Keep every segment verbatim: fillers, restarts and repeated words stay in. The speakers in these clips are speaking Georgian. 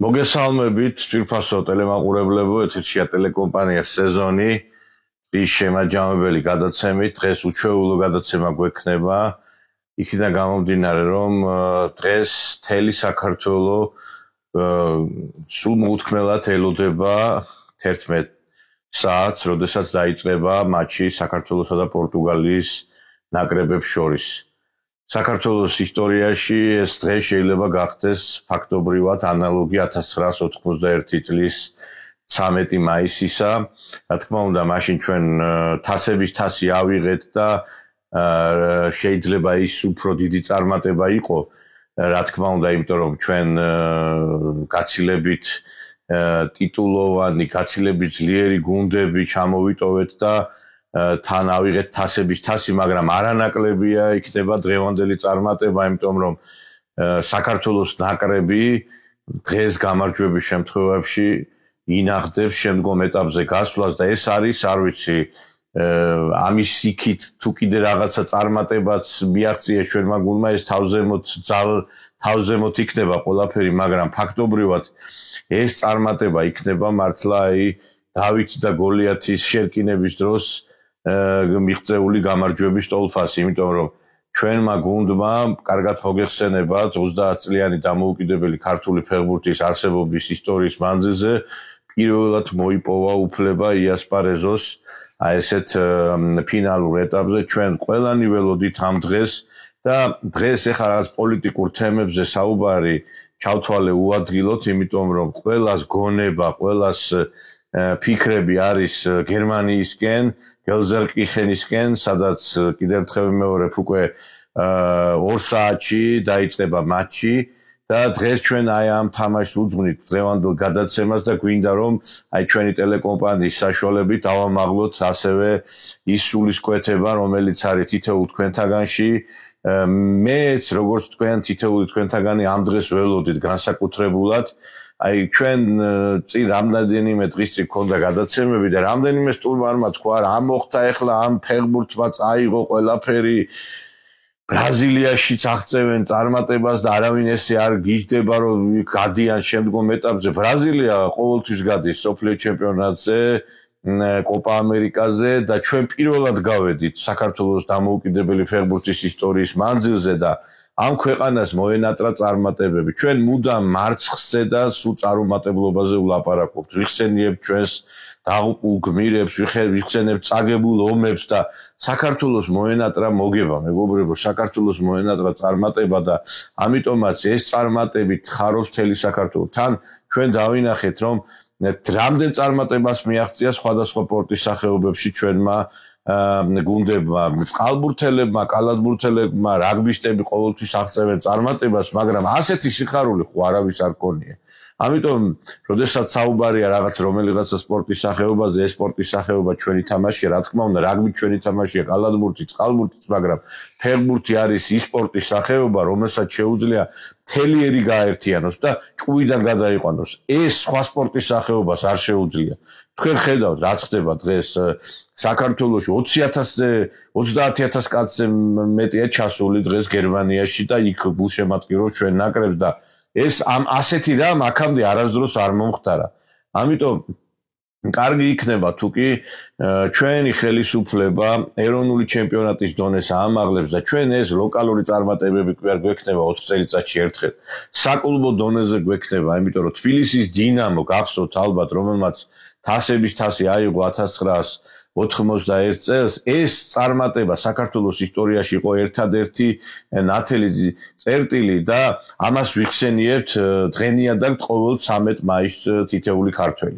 მოგესალმებით თვითფასო ტელემაყურებლებო, ეთერშია ტელეკომპანია სეზონი ის შემაჯამებელი გადაცემით. დღეს უჩვეულო გადაცემა გვექნება იქიდან გამომდინარე, რომ დღეს მთელი საქართველო სულ მოუთქმელად ელოდება თერთმეტ საათს, როდესაც დაიწყება მატჩი საქართველოსა და პორტუგალიის ნაკრებებს შორის. საქართველოს ისტორიაში ეს დღე შეიძლება გახდეს ფაქტობრივად ანალოგი ათას ცხრაას ოთხმოცდაერთი წლის ცამეტი მაისისა. რა თქმა უნდა, მაშინ ჩვენ თასების თასი ავიღეთ და შეიძლება ის უფრო დიდი წარმატება იყო, რა თქმა უნდა, იმიტომ რომ ჩვენ გაცილებით ტიტულოვანი, გაცილებით ძლიერი გუნდები ჩამოვიტოვეთ და თან ავიღეთ თასების თასი, მაგრამ არანაკლებია იქნება დღევანდელი წარმატება, იმიტომ რომ საქართველოს ნაკრები დღეს გამარჯვების შემთხვევაში ინახდებს შემდგომ ეტაპზე გასვლას და ეს არის, არ ვიცი, ამის იქით თუ კიდე რაღაცა წარმატებაც მიაღწიეს ჩვენმა გუნდმა, ეს თავზემოთ ძალ თავზემოთ იქნება ყველაფერი, მაგრამ ფაქტობრივად ეს წარმატება იქნება მართლა აი დავითი და გოლიათის შერკინების დროს მიღწეული გამარჯვების ტოლფასი, იმიტომ რომ ჩვენმა გუნდმა კარგად მოგეხსენებათ ოცდაათ წლიანი დამოუკიდებელი ქართული ფეხბურთის არსებობის ისტორიის მანძილზე პირველად მოიპოვა უფლება იასპარეზოს აი ესეთ ფინალურ ეტაპზე. ჩვენ ყველანი ველოდით ამ დღეს და დღეს ეხლა რაღაც პოლიტიკურ თემებზე საუბარი ჩავთვალე უადგილოთ, იმიტომ რომ ყველას გონება, ყველას ფიქრები არის გერმანიისკენ, გელზერკიხენისკენ, სადაც კიდევ ერთხელ ვიმეორებ, უკვე ორ საათში დაიწყება მატჩი და დღეს ჩვენ აი ამ თამაშს უძღვნით დღევანდელ გადაცემას და გვინდა რომ აი ჩვენი ტელეკომპანიის საშუალებით დავამაღლოთ ასევე ის სულისკვეთება, რომელიც არის თითოეულ თქვენთაგანში. მეც როგორც თქვენ თითოეული თქვენთაგანი ამ დღეს ველოდით განსაკუთრებულად. აი ჩვენ წინ რამდენიმე დღის წინ ქონდა გადაცემები და რამდენიმე სტუმარმა თქვა, რა მოხდა ეხლა ამ ფეხბურთმა წაიღო ყველაფერი, ბრაზილიაშიც აღწევენ წარმატებას და არავინ ესე არ გიждდება რომ გადიან შემდგომ ეტაპზე. ბრაზილია ყოველთვის გადის სოფლიო ჩემპიონატზე, კოპა ამერიკაზე და ჩვენ პირველად გავედით საქართველოს დამოუკიდებელი ფეხბურთის ისტორიის მანძილზე და ამ ქვეყანას მოენატრა წარმატებები. ჩვენ მუდამ მარცხზე და სულ წარუმატებლობაზე ვლაპარაკობთ. ვიხსენიებთ ჩვენს დაღუპულ გმირებს, ვიხსენებთ წაგებულ ომებს და საქართველოს მოენატრა მოგება, მეგობრებო, საქართველოს მოენატრა წარმატება და ამიტომაც ეს წარმატებით ხარობს მთელი საქართველო. თან ჩვენ დავინახეთ, რომ რამდენ წარმატებას მიაღწია სხვადასხვა სპორტის სახეობებში ჩვენმა გუნდებმა, წყალბურთელებმა, კალათბურთელებმა, რაგბისტები ყოველთვის აღწევენ წარმატებას, მაგრამ ასეთი სიხარული ხო არავის არ გქონია. ამიტომ, როდესაც საუბარია რაღაც რომელიღაცა სპორტის სახეობაზე, ეს სპორტის სახეობა ჩვენი თამაშია, რა თქმა უნდა, რაგბი ჩვენი თამაშია, კალათბურთი, წყალბურთიც, მაგრამ ფეხბურთი არის ის სპორტის სახეობა, რომელსაც შეუძლია თელიერი გააერთიანოს და ჭუიდან გადაიყვანოს. ეს სხვა სპორტის სახეობას არ შეუძლია. თქვენ ხედავთ, რაც ხდება დღეს საქართველოში ოცი ათასზე, ოცდაათი ათას კაცზე მეტია ჩასული დღეს გერმანიაში და იქ გულშემატკივრობს ჩვენ ნაკრებს და ეს ამ ასეთი რამ აქამდე არასდროს არ მომხდარა. ამიტომ კარგი იქნება თუ კი ჩვენი ხელისუფლება ეროვნული ჩემპიონატის დონეს აამაღლებს და ჩვენ ეს ლოკალური წარმატებები კი არ გვექნება ოთხ წელიწადში ერთხელ. საკლუბო დონეზე გვექნება, იმიტომ რომ თბილისის დინამო გახსოვთ ალბათ, რომელმაც თასების თასი აიღო ათას ცხრაას ოთხმოცდაერთ წელს, ეს წარმატება საქართველოს ისტორიაში იყო ერთადერთი ნათელი წერტილი და ამას ვიხსენიებთ დღენიადად ყოველ ცამეტ მაისს თითეული ქართველი.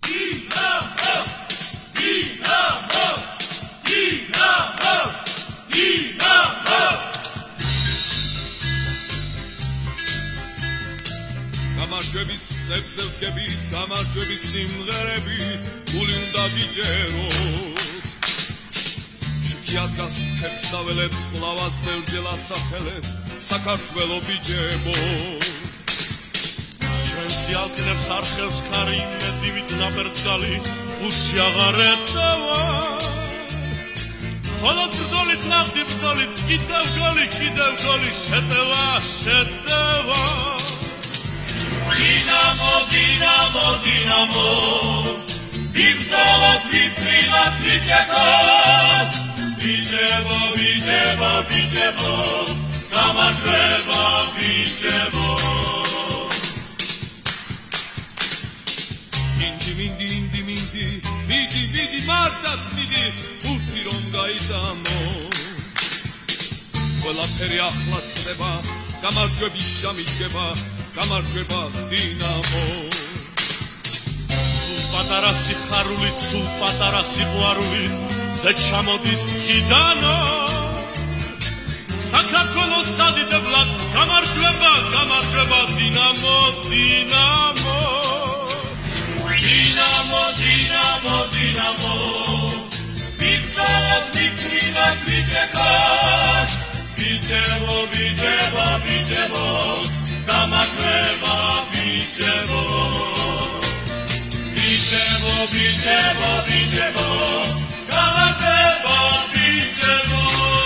გამარჯვების სებზე ვდგები, გამარჯვების სიმღერები გული უნდა გიჯეროთ. შუქიად გასთებს და ველებს ყლავას ბევრჯერ ასახელებ, საქართველო ბიჯებო. ჩვენს სიალქნებს არხევს ქარი, იმედივით ნაბერძგალი, უსი აღარ ეტევა. ხოლო ბრძოლით ნახდი ბრძოლით, კიდევ გოლი, კიდევ გოლი, შეტევა, შეტევა. დინამო დინამო დინამო ვიბრძოლოთ ვიფრინოთ ვიჭეხოთ ბიჭებო ბიჭებო ბიჭებო გამარჯვება ბიჭებო მინდი მინდი მინდი მინდი მიდი მიდი მარტად მიდი უთი რომ გაიდამო ყველაფერი ახლა ხდება გამარჯვების შამი დგება გამარჯვება დინამო სულ პატარა სიხარულით სულ პატარა სიყვარულით ზე ჩამოდის ციდანო საქართველოს სადიდებლად გამარჯვება გამარჯვება დინამო დინამო დინამო დინამო დინამო ვიბრძოლოთ ვიფრინოთ ვიჭეხოთ ბიჭებო ბიჭებო ბიჭებო გამარჯვება ბიჭებო ბიჭებო ბიჭებო ბიჭებო გამარჯვება ბიჭებო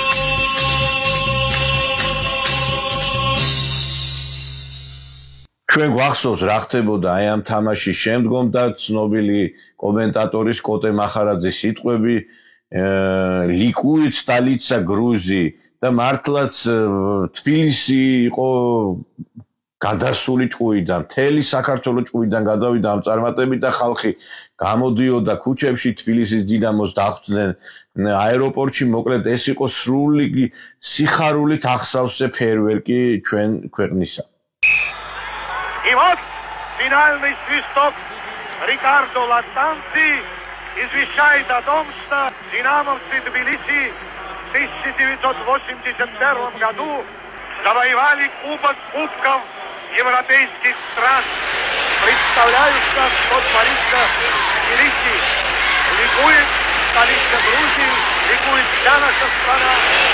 ჩვენ გვახსოვს რა ხდებოდა აი ამ თამაშის შემდგომ და ცნობილი კომენტატორის კოტე მახარაძის სიტყვები ლიკუით სტალიცა გრუზი და მართლაც თბილისი იყო გადასული ჭუიდან, მთელი საქართველოს ჭუიდან გადავიდა ამ წარმატებით და ხალხი გამოდიოდა ქუჩებში თბილისის დინამოს დახვდნენ აეროპორტში, მოკლედ ეს იყო სრული სიხარულით ახსავსე ფეერვერკი ჩვენ ქვეყნისა. И вот финальный свисток Рикардо Латанци извещает о том, что динамовцы Тбилиси в тысяча девятьсот восемьдесят первом году завоевали кубок кубков европейских стран. Представляю, что творится в Тбилиси. Ликует столица Грузии, ликует вся наша страна.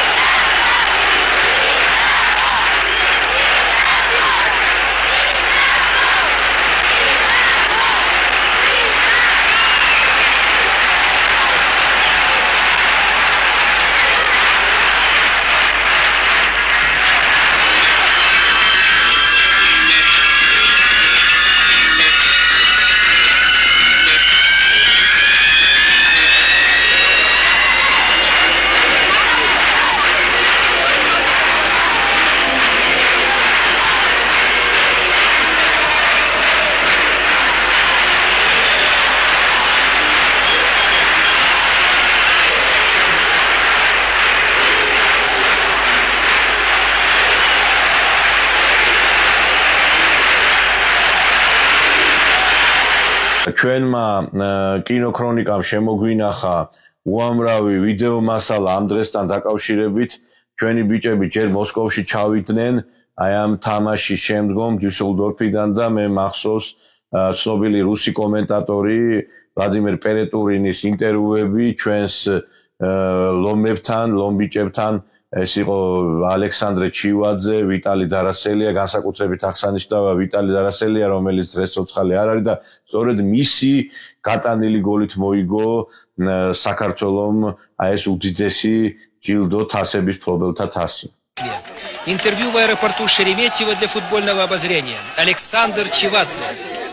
ჩვენმა კინოქრონიკამ შემოგვინახა უამრავი ვიდეო მასალა ამ დღესთან დაკავშირებით. ჩვენი ბიჭები ჯერ მოსკოვში ჩავიდნენ აი ამ თამაშის შემდგომ დიუსელდორფიდან და მე მახსოვს ცნობილი რუსი კომენტატორი ვლადიმერ პერეტურინის ინტერვიუები ჩვენს ლომებთან, ლომბიჭებთან ეს იყო ალექსანდრე ჩივაძე, ვიტალი დარასელია, განსაკუთრებით აღსანიშნავია ვიტალი დარასელია, რომელიც დღეს ცოცხალი არ არის და სწორედ მისი გატანილი გოლით მოიგო საქართველომ აი ეს უდიდესი ჯილდო თასების ფლობელთა თასი. Интервью в аэропорту Шереметьево для футбольного обозрения. Александр Чивадзе.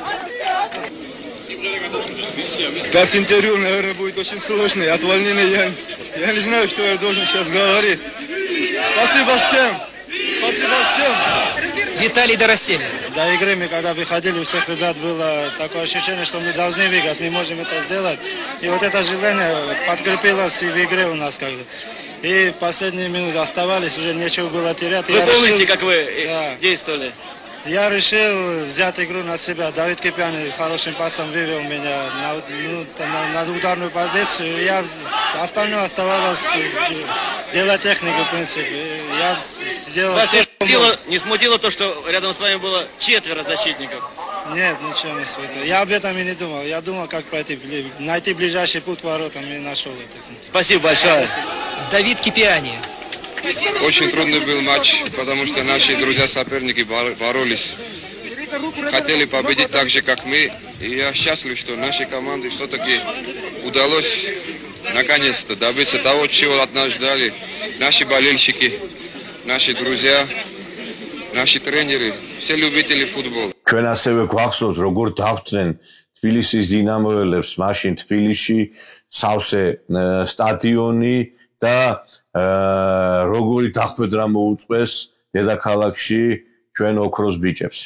Дать интервью, наверное, будет очень сложно. От волнения я, я не знаю, что я должен сейчас говорить. Спасибо всем. Спасибо всем. Виталий Дороселин. До игры мы, когда выходили, у всех ребят было такое ощущение, что мы должны выиграть, не можем это сделать. И вот это желание подкрепилось и в игре у нас как-то. И последние минуты оставались, уже нечего было терять. Вы я помните, решил, как вы да, действовали? Я решил взять игру на себя. Давид Кипяный хорошим пасом вывел меня на, ну, на, на ударную позицию. Я, остальное оставалось дело техники, в принципе. Я сделал Вас все, не, что смутило, мог. не смутило то, что рядом с вами было четверо защитников? Нет, ничего не смутило. Я об этом и не думал. Я думал, как пройти, найти ближайший путь к воротам, и нашел это. Спасибо большое. Давид Кипиани. Очень трудный был матч, потому что наши друзья-соперники боролись. Хотели победить так же, как мы. И я счастлив, что нашей команде все-таки удалось наконец-то добиться того, чего от нас ждали наши болельщики, наши друзья, наши тренеры, все любители футбола. ჩვენ ასევე გვახსოვს როგორ დავთნენ თბილისის დინამოელებს მაშინ თბილისში სავსე სტადიონი და როგორი დახვედრა მოუწყვეს დედაქალაქში ჩვენ ოქროს ბიჭებს.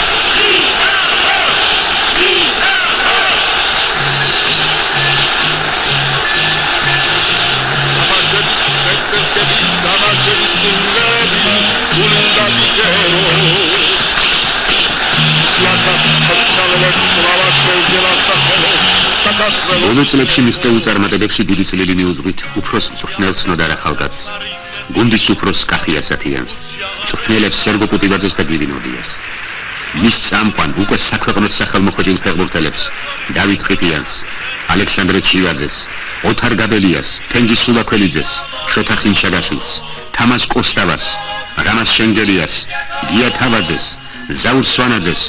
ბოლო წლებში მიღწეულ წარმატებებში დიდი წვლილი მიუძღვით უფროს მწვრთნელ ცნოდარ ახალგაზრდას, გუნდის უფროს კახია სათიანს, მწვრთნელებს სერგო პუტიბაძეს და გივი ნოდიას. მის წამყვან უკვე საქვეყნოდ სახელმოხვეჭილ ფეხბურთელებს დავით ყიფიანს, ალექსანდრე ჩივაძეს, ოთარ გაბელიას, თენგიზ სულაქველიძეს, შოთა ხინშაგაშვილს, თამაზ კოსტავას, რამაზ შენგელიას, გია თავაძეს, ზაურ სვანაძეს,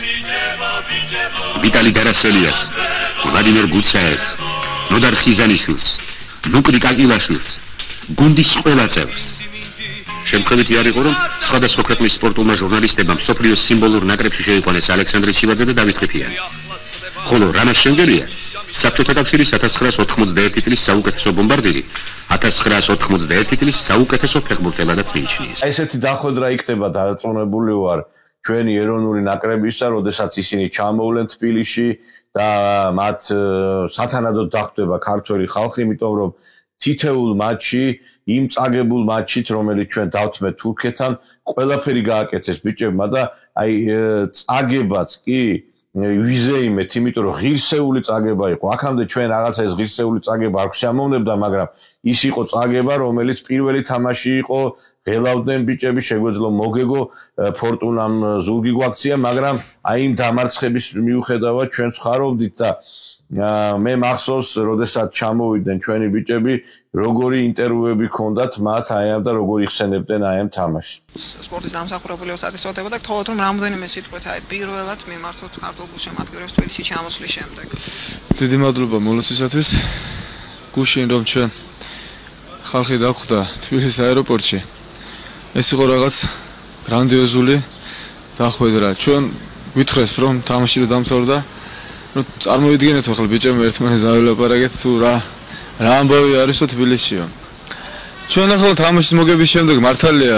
ვიტალი დარასელიას, ვლადიმერ გუცაევს, ნოდარ ხიზანიშვილს, ნუკრი კაკილაშვილს, გუნდის ყველა წევრს. შემთხვევითი არ იყო, რომ სხვადასხვა ქვეყნის სპორტულმა ჟურნალისტებმა მსოფლიოს სიმბოლურ ნაკრებში შეიყვანეს ალექსანდრე ჩივაძე და დავით ყიფიანი. ხოლო რამაზ შენგელია საბჭოთა კავშირის ათას ცხრაას ოთხმოცდაერთი წლის საუკეთესო ბომბარდირი, ათას ცხრაას ოთხმოცდაერთი წლის საუკეთესო ფეხბურთელადაც მიიჩნიეს. ესეთი დახვედრა იქნება დარწმუნებული ვარ ჩვენი ეროვნული ნაკრებისა, როდესაც ისინი ჩამოვლენ თბილისში და მათ სათანადოდ დახვდება ქართველი ხალხი, იმიტომ რომ თითოეულ მატჩში, იმ წაგებულ მატჩით, რომელიც ჩვენ დავთმეთ თურქეთთან, ყველაფერი გააკეთეს ბიჭებმა და აი წაგებაც კი ვიზეიმეთ, იმიტომ რომ ღირსეული წაგება იყო. აქამდე ჩვენ რაღაცა ეს ღირსეული წაგება არ გვსიამოვნებდა, მაგრამ ის იყო წაგება, რომელიც პირველი თამაში იყო, ღელავდნენ ბიჭები, შეგვეძლო მოგეგო ფორტუნამ ზურგი გვაქცია, მაგრამ აი იმ დამარცხების მიუხედავად ჩვენ ვხარობდით და მე მახსოვს, როდესაც ჩამოვიდნენ ჩვენი ბიჭები, როგორი ინტერვიუები ჰქონდათ მათ აი ამ და როგორი იხსენებდნენ აი ამ თამაშს. სპორტის დამსახურებული სტატისტიკა და თქო რომ რამდენიმე სიტყვით აი პირველად მიმართოთ ქართულ გულშემატკივრებს თბილისში ჩამოსვლის შემდეგ. დიდი მადლობა მოლოსისათვის. გუშინ რომ ჩვენ ხალხი დახვდა თბილისის აეროპორტში. ეს იყო რაღაც გრანდიოზული დახვედრა. ჩვენ ვითხრეს რომ თამაში და დამთავრდა. ну წარმოვიდგინეთ ახლა ბიჭებმა ერთმანეთს დავილაპარაკეთ თუ რა რა ამბავი არისო თბილისშიო. ჩვენ ახლა თამაშის მოგების შემდეგ მართალია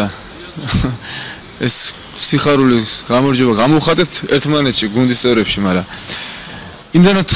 ეს სიხარული გამარჯვება გამოვხატეთ ერთმანეთში გუნდის წევრებში, მაგრამ იმდანაც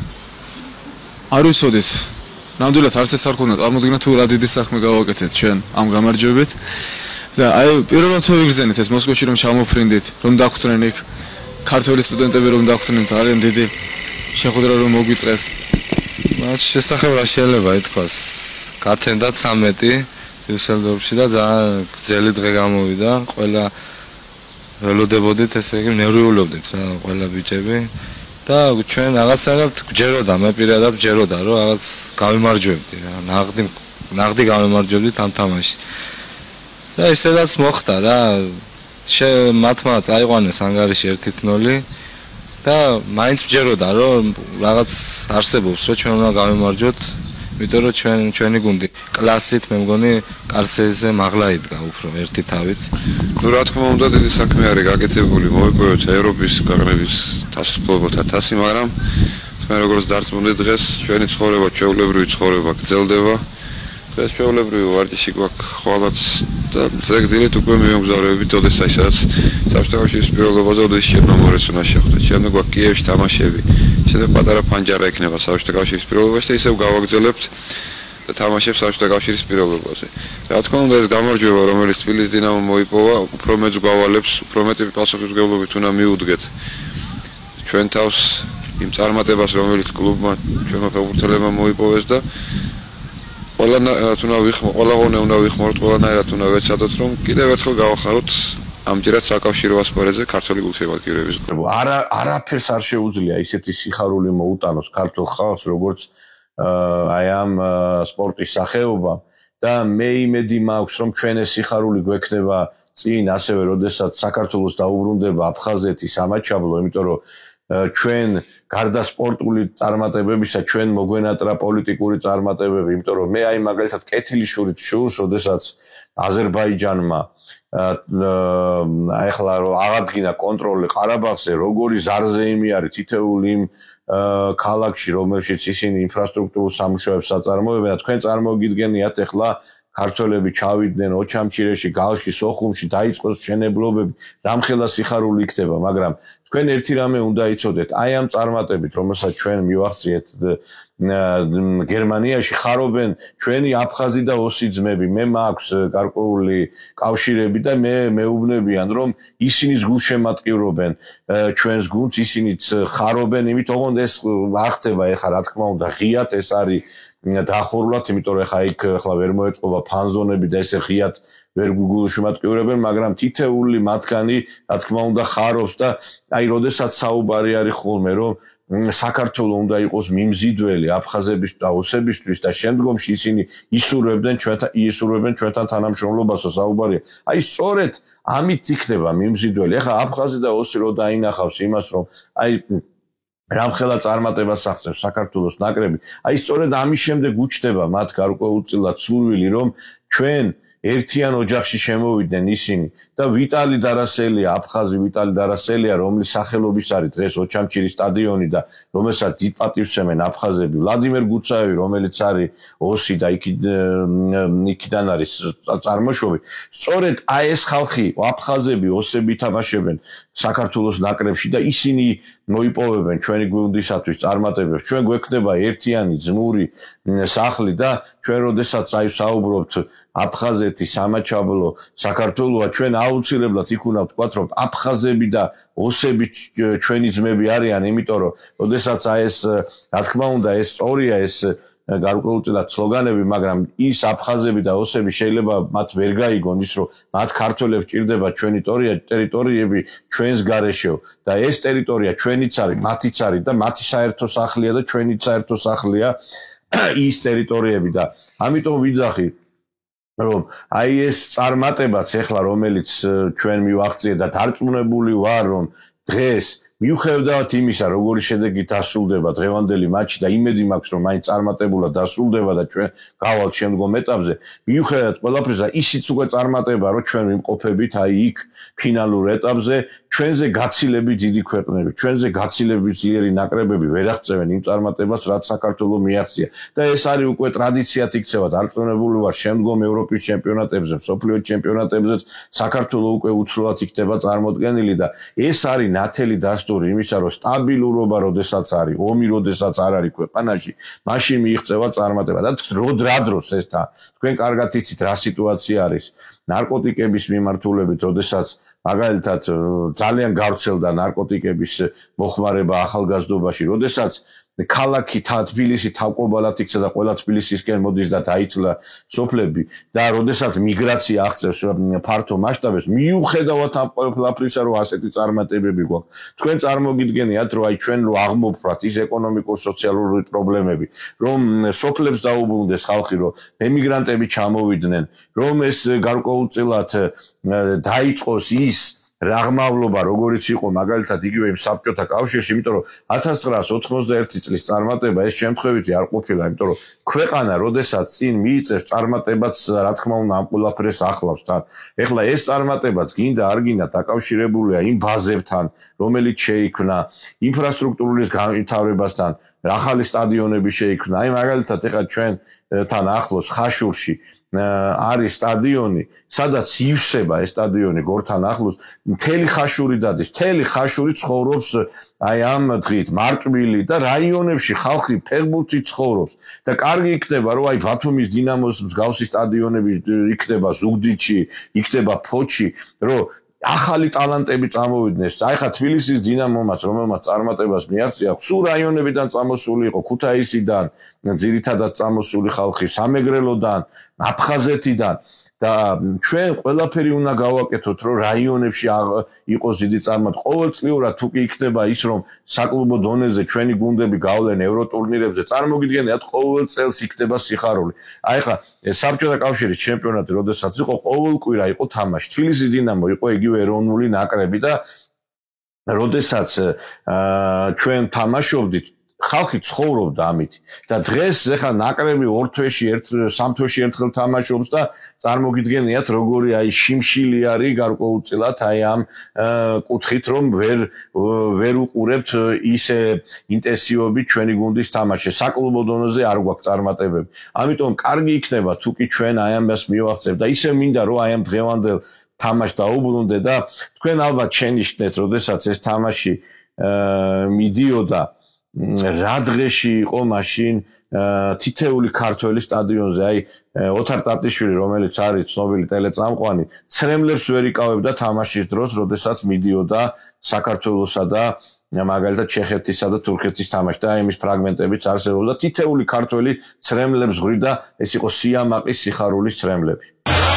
არ ვიცოდით. ნამდვილად არც ეს არ ქონდა წარმოდგენა თუ რა დიდი საქმე გავაკეთეთ ჩვენ ამ გამარჯვებით. და აი პირველად ვიგრძენით ეს მოსკოვში რომ ჩამოფრინდით, რომ დახვდნენ იქ ქართველი სტუდენტები რომ დახვდნენ ძალიან დიდი შეხვედრა რომ მოგვიწყეს. მათ შესახებ რა შეიძლება ითქვას? გათენდა ცამეტი დიუსელდორფში და ძალიან გრძელი დღე გამოვიდა. ყველა ველოდებოდით, ესე იგი ნერვიულობდით რა ყველა ბიჭები და ჩვენ რაღაცნაირად გვჯეროდა, მე პირადად გვჯეროდა რომ რაღაც გავიმარჯვებდი რა, ნაღდი ნაღდი გავიმარჯვებდით ამ თამაშში. და ისედაც მოხდა რა. შე მათმა წაიყვანეს ანგარიში ერთი ნული და მაინც ვჯეროდა რომ რაღაც არსებობს რომ ჩვენ უნდა გავიმარჯვოთ, იმიტომ რომ ჩვენ ჩვენი გუნდი კლასით მე მგონი კარსეზე მაღლა იდგა უფრო ერთი თავით. ну რა თქმა უნდა დიდი საქმე არის გაკეთებული, მოვიპოვეთ ევროპის ქვეყნების თასმფლობელთა თასი, მაგრამ თქვენ როგორც დარწმუნდით დღეს ჩვენი ცხოვრება, ჩვეულებრივი ცხოვრება გრძელდება. დღეს ჩვეულებრივი ვარჯიში გვაქვს ხვალაც და ზეგდილით უკვე მივამგზავრებით ოდესა სადაც საბჭოთა კავშირის პირველობაზე ოდესის შემომორეც უნდა შეხვდეთ. შემდეგ გვაქვს კიევში თამაშები. შემდეგ პატარა ფანჯარა იქნება საბჭოთა კავშირის პირველობაში და ისევ გავაგრძელებთ და თამაშებს საბჭოთა კავშირის პირველობაზე. რა თქმა უნდა ეს გამარჯვება, რომელიც თბილისის დინამომ მოიპოვა, უფრო მეც გავალებს, უფრო მეტი პასუხისმგებლობით უნდა მიუდგეთ ჩვენ თავს იმ წარმატებას, რომელიც კლუბმა ჩვენმა ფეხბურთელებმა მოიპოვეს და ყველა თუნა ვიხმო, ყველა ღონე უნდა ვიხმაროთ, ყველანაირად უნდა ვეცადოთ, რომ კიდევ ერთხელ გავახაროთ ამჯერად საკავშირო ასპარეზზე ქართული გულშემატკივრების. არა არაფერს არ შეუძლია ისეთი სიხარული მოუტანოს ქართულ ხალხს, როგორც აი ამ სპორტის სახეობა და მე იმედი მაქვს, რომ ჩვენ ეს სიხარული გვექნება წინ ასევე, როდესაც საქართველოს დაუბრუნდება აფხაზეთი, სამაჩაბლო, იმიტომ რომ ჩვენ გარდა სპორტული წარმატებებისა ჩვენ მოგვენატრა პოლიტიკური წარმატებები, იმიტომ რომ მე აი მაგალითად კეთილიშვილის შურს, როდესაც აზერბაიჯანმა აი ახლა აღადგინა კონტროლი ყარაბაღზე, როგორი ზარზეიმი არის თითოეული იმ ქალაქში, რომელშიც ისინი ინფრასტრუქტურულ სამუშაოებს აწარმოებენ და თქვენ წარმოგიდგენიათ ახლა ქართველები ჩავიდნენ ოჩამჩირეში, გალში, სოხუმში, დაიწყოს მშენებლობები, რამხელა სიხარული იქნება, მაგრამ თქვენ ერთი რამე უნდა იცოდეთ, აი ამ წარმატებით, რომელსაც ჩვენ მივახციეთ გერმანიაში ხარობენ ჩვენი აფხაზი და ოსი ძმები, მე მაქვს გარკვეული კავშირები და მე მეუბნებიან, რომ ისინიც გულშემატკივრობენ ჩვენს გუნდს, ისინიც ხარობენ, იმით ოღონდ ეს არ ხდება ეხლა, რა თქმა უნდა, ღიად ეს არის დახურულად, იმიტომ რომ ხა იქ ახლა ვერ მოეწყობა ფანზონები და ესე ღიად ვერ გულშემატკივრებენ, მაგრამ თითეული მათგანი, რა თქმა უნდა, ხარობს და აი, როდესაც საუბარი არის ხოლმე, რომ საქართველოს უნდა იყოს მიმზიდველი აფხაზების და ოსებისთვის და შემდგომში ისინი ისურვებდნენ ჩვენთან ისურვებენ ჩვენთან თანამშრომლობასო საუბარია. აი, სწორედ ამით იქნება მიმზიდველი. ეხლა აფხაზი და ოსი რო დაინახავს იმას, რომ აი რამხელა წარმატებას აღწევს საქართველოს ნაკრები. აი, სწორედ ამის შემდეგ უჩნდება მათ გარკვეულწილად სურვილი, რომ ჩვენ ერთიან ოჯახში შემოვიდნენ ისინი და ვიტალი დარასელია, აფხაზი ვიტალი დარასელია, რომლის სახელობის არის დღეს ოჩამჩირის სტადიონი და რომელსაც დიდ პატივსცემენ აფხაზები, ვლადიმერ გუცაევი, რომელიც არის ოსი და იქიდან არის წარმოშობი. სწორედ აი ეს ხალხი, აფხაზები, ოსები ითამაშებენ საქართველოს ნაკრებში და ისინი მოიპოვებენ ჩვენი გუნდისათვის წარმატებებს. ჩვენ გვექნება ერთიანი ძმური სახლი და ჩვენ როდესაც აი საუბრობთ აფხაზეთი, სამაჩაბლო, საქართველოა, ჩვენ აუცილებლად იქ უნდა ვთქვათ, რომ აფხაზები და ოსები ჩვენი ძმები არიან, იმიტომ რომ როდესაც აი ეს, რა თქმა უნდა, ეს სწორია, ეს გარკვეულწილად სლოგანები, მაგრამ ის აფხაზები და ოსები შეიძლება მათ ვერ გაიგონ ის, რომ მათ ქართველებს ჭირდება ჩვენი ტერიტორიები ჩვენს გარეშეო და ეს ტერიტორია ჩვენიც არის, მათიც არის და მათი საერთო სახლია და ჩვენიც საერთო სახლია ის ტერიტორიები და ამიტომ ვიძახი რომ აი ეს წარმატებაც ეხლა რომელიც ჩვენ მივახციეთ და დარწმუნებული ვარ რომ დღეს მიუხედავად იმისა როგორი შედეგი დასრულდება დღევანდელი მატჩი და იმედი მაქვს რომ მაინც წარმატებულად დასრულდება და ჩვენ გავალთ შემდგომ ეტაპზე მიუხედავად ყველაფრისა ისიც უკვე წარმატება რომ ჩვენ ვიმყოფებით აი იქ ფინალურ ეტაპზე ჩვენზე გაცილებით დიდი ქვეყნები ჩვენზე გაცილებით ძლიერი ნაკრებები ვერ აღწევენ იმ წარმატებას რაც საქართველოს მიაღწია და ეს არის უკვე ტრადიციად იქცევა დარწმუნებული ვარ შემდგომ ევროპის ჩემპიონატებზე მსოფლიო ჩემპიონატებზეც საქართველოს უკვე უცვლელად იქნება წარმოდგენილი და ეს არის ნათელი დასტური იმისა რომ სტაბილურობა როდესაც არის ომი როდესაც არ არის ქვეყანაში მაშინ მიიღწევა წარმატება და რა დროს ეს და თქვენ კარგად იცით რა სიტუაცია არის ნარკოტიკების მიმართულებით როდესაც მაგალითად ძალიან გავრცელდა ნარკოტიკების მოხმარება ახალგაზრდობაში როდესაც ქალაქი თბილისი თავკობალად იქცა და ყველა თბილისისკენ მოდის და დაიწლა სოფლები და როდესაც მიგრაცია აღწევს ფართო მასშტაბებს მიუხედავად ამ ყველაფრისა რომ ასეთი წარმატებები გვაქვს თქვენ წარმოგიდგენიათ რომ აი ჩვენ რო აღმოფრათ ის ეკონომიკურ-სოციალური პრობლემები რომ სოფლებს დაუბრუნდეს ხალხი რომ ემიგრანტები ჩამოვიდნენ რომ ეს გარკვეულწილად დაიწყოს ის რაღმავლობა როგორიც იყო მაგალითად იგივე იმ საბჭოთა კავშირში, იმიტომ რომ ათას ცხრაას ოთხმოცდაერთი წლის წარმატება ეს შემთხვევითი არ ყოფილა, იმიტომ რომ ქვეყანა როდესაც წინ მიიწევს წარმატებაც რა თქმა უნდა ამ ყველაფერს ახლავს თან. ეხლა ეს წარმატებაც გინდა არ გინდა დაკავშირებულია იმ ბაზებთან, რომელიც შეიქმნა ინფრასტრუქტურის განვითარებასთან, ახალი სტადიონები შეიქმნა. აი მაგალითად ეხლა ჩვენ თან ახლოს ხაშურში არის სტადიონი, სადაც ივსება ეს სტადიონი გორთან ახლოს, მთელი ხაშური დადის, მთელი ხაშური ცხოვრობს აი ამ დღით, მარტვილი და რაიონებში ხალხი ფეხბურთი ცხოვრობს და კარგი იქნება რომ აი ბათუმის დინამოს მსგავსი სტადიონები იქნება ზუგდიდში, იქნება ფოთში, რომ ახალი ტალანტები წამოვიდნენ. აი ხა თბილისის დინამომაც რომელმაც წარმატებას მიაღწია, სულ რაიონებიდან წამოსული იყო, ქუთაისიდან, ძირითადად წამოსული ხალხი, სამეგრელოდან, აფხაზეთიდან და ჩვენ ყველაფერი უნდა გავაკეთოთ, რომ რაიონებში იყოს დიდი წარმატება. ყოველწლიურად თუ კი იქნება ის, რომ საკლუბო დონეზე ჩვენი გუნდები გავლენ ევროტურნირებზე, წარმოგიდგენიათ, ყოველ წელს იქნება სიხარული. აი ხა საბჭოთა კავშირის ჩემპიონატი, როდესაც იყო, ყოველ კვირა იყო თამაში. თბილისის დინამო იყო იგივე ეროვნული ნაკრები და როდესაც ჩვენ თამაშობდით ხალხი ცხოვრობდა ამით და დღეს ეხლა ნაკრები ორ თვეში ერთ სამ თვეში ერთხელ თამაშობს და წარმოგიდგენიათ როგორი აი შიმშილი არის გარკვეულწილად აი ამ კუთხით რომ ვერ ვერ უყურებთ ისე ინტენსივობით ჩვენი გუნდის თამაშს საკლუბო დონეზე არ გვაქვს წარმატებები ამიტომ კარგი იქნება თუ კი ჩვენ აი ამას მივახცევთ და ისე მინდა რომ აი ამ დღევანდელ თამაშს დაუბრუნდე და თქვენ ალბათ შენიშნეთ როდესაც ეს თამაში მიდიოდა რა დღეში იყო მაშინ თითეული ქართველი სტადიონზე აი ოთარ ტატიშვილი რომელიც არის ცნობილი ტელეწამყვანი ცრემლებს ვერ იკავებდა თამაშის დროს როდესაც მიდიოდა საქართველოსა და მაგალითად ჩეხეთისა და თურქეთის თამაში და აი მის ფრაგმენტებიც არსებობდა თითეული ქართველი ცრემლებს ღვრიდა ეს იყო სიამაყის სიხარულის ცრემლები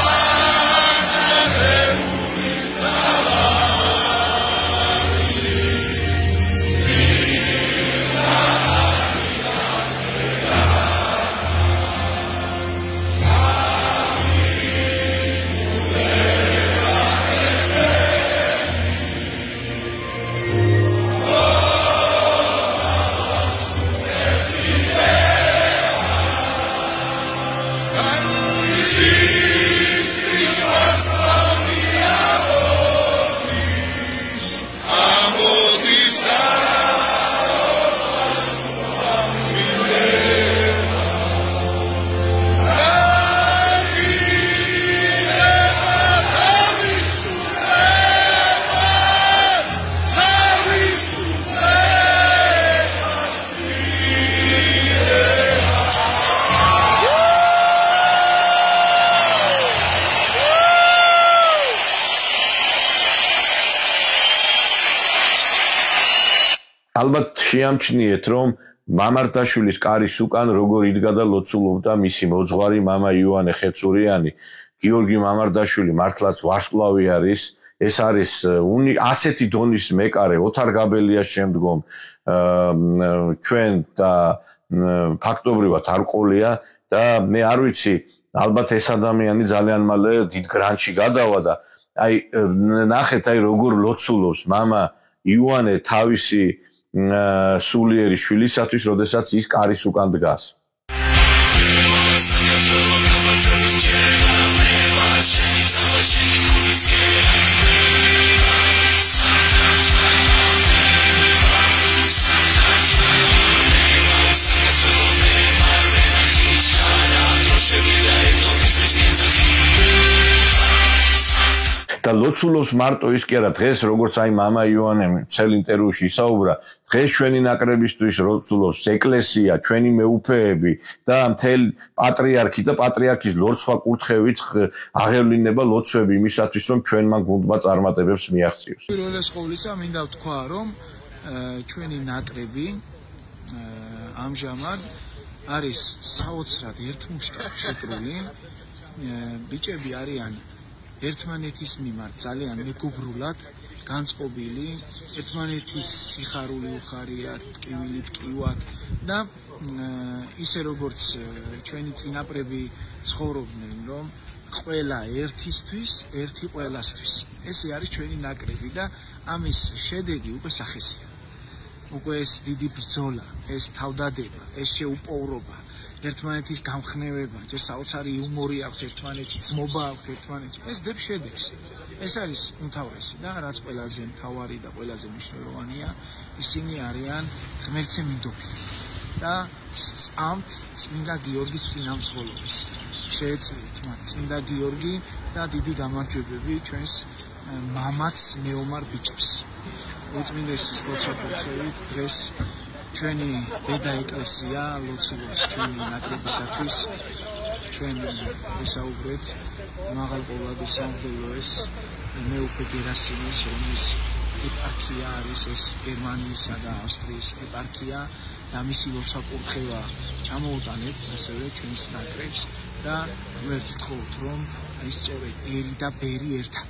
ალბათ შეამჩნიეთ რომ მამარდაშვილის კარის უკან როგორ იდგა და ლოცულობდა მისი მოძღვარი მამა იოანე ხეცურიანი გიორგი მამარდაშვილი მართლაც ვარსკვლავი არის ეს არის ასეთი დონის მეკარე ოთარ გაბელიას შემდგომ ჩვენ და ფაქტობრივად არ ყოლია და მე არ ვიცი ალბათ ეს ადამიანი ძალიან მალე დიდ გრანჩი გადავა და აი ნახეთ აი როგორ ლოცულობს მამა იოანე თავისი სულიერი შვილისათვის, როდესაც ის კარის უკან დგას. და ლოცულობს მარტო ის კი არა დღეს როგორც აი მამა იოანემ ცელ ინტერვიუში ისაუბრა დღეს ჩვენი ნაკრებისთვის ლოცულობს ეკლესია ჩვენი მეუფეები და მთელ პატრიარქი და პატრიარქის ლორცვა კურთხევით აღევლინება ლოცვები იმისათვის რომ ჩვენმა გუნდმა წარმატებებს მიაღწიოს პირველეს ყოვლისა მინდა ვთქვა რომ ჩვენი ნაკრები ამჟამად არის საოცრად ერთმუშტად შეკრული ბიჭები არიან ერთმანეთის მიმართ ძალიან მეგობრულად განწყობილი, ერთმანეთის სიხარული უხარია, ტკივილი ტკივად და ისე როგორც ჩვენი წინაპრები ცხოვრობდნენ, რომ ყველა ერთისთვის, ერთი ყველასთვის. ესე არის ჩვენი ნაკრები და ამის შედეგი უკვე სახესია. უკვე ეს დიდი ბრძოლა, ეს თავდადება, ეს შეუპოვრობა ერთმანეთის გამხნევება, ჯერ საოცარი იუმორი აქვს ერთმანეთში, ძმობა აქვს ერთმანეთში. ეს დებს შედეგს. ეს არის უმთავრესი და რაც ყველაზე მთავარი და ყველაზე მნიშვნელოვანია, ისინი არიან ღმერთსემინდობი და სწამთ წმინდა გიორგის წინამძღოლობის. შეეწირით მათ წმინდა გიორგი და დიდი გამარჯვებები ჩვენს მამაც მეომარ ბიჭებს. უწმინდესის ლოცვა-კურთხევით დღეს ჩვენი დედა ეკლესია ლოცულობს ჩვენი ნაკრებისათვის ჩვენ ვისაუბრეთ მაღალყოლადის სამღვდელოეს მეუფე გერასიმეს რომლის ეპარქია არის ეს გერმანიისა და ავსტრიის ეპარქია და მისი ლოცვა-კურთხევა ჩამოუტანეთ ასევე ჩვენს ნაკრებს და ვერც ვთხოვთ რომ აი სწორედ ერი და ბერი ერთად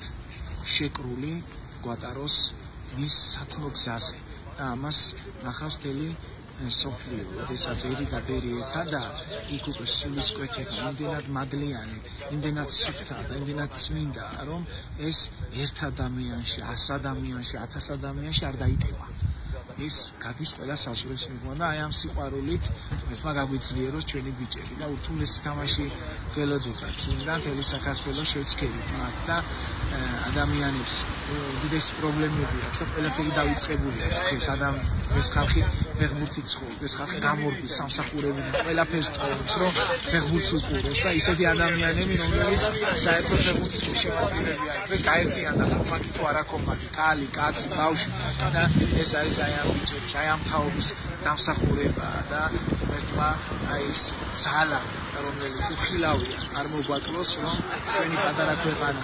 შეკრული გვატაროს მის სათნო გზაზე და ამას ნახავს მთელი სოფლიო, როდესაც ერი და ბერი ერთად და იქ უკვე სულისკვეთება, იმდენად მადლიანი, იმდენად სუფთა და იმდენად წმინდა, რომ ეს ერთ ადამიანში, ას ადამიანში, ათას ადამიანში არ დაიტევა. ეს გადის ყველა სასურველს მიღმა და აი ამ სიყვარულით ესმა გაგვიძლიეროს ჩვენი ბიჭები და ურთულესი თამაში გველოდება წინდან მთელი საქართველოს შევცქერით მათ და ადამიანებს უდიდესი პრობლემები აქვს და ყველაფერი დაიწყებული აქვს დღეს ადამიანებს ეს ხალხი ფეხბურთით ცხოვრობს ეს ხალხი გამორბის სამსახურებიდან ყველაფერს ტოვებს რომ ფეხბურთს უყუროს და ისეთი ადამიანები რომლებიც საერთოდ ფეხბურთის შემოქმედებები არის ეს გაერთიანდა მაგით თუ არა კომაკი კალი კაცი ბავშვი და ეს არის აი ამ ბიჭების აი ამ თაობის დამსახურება და ერთმა აი ეს ძალა რომელიც უხილავია არ მოგვაკლოს რომ ჩვენი პატარა ქვეყანა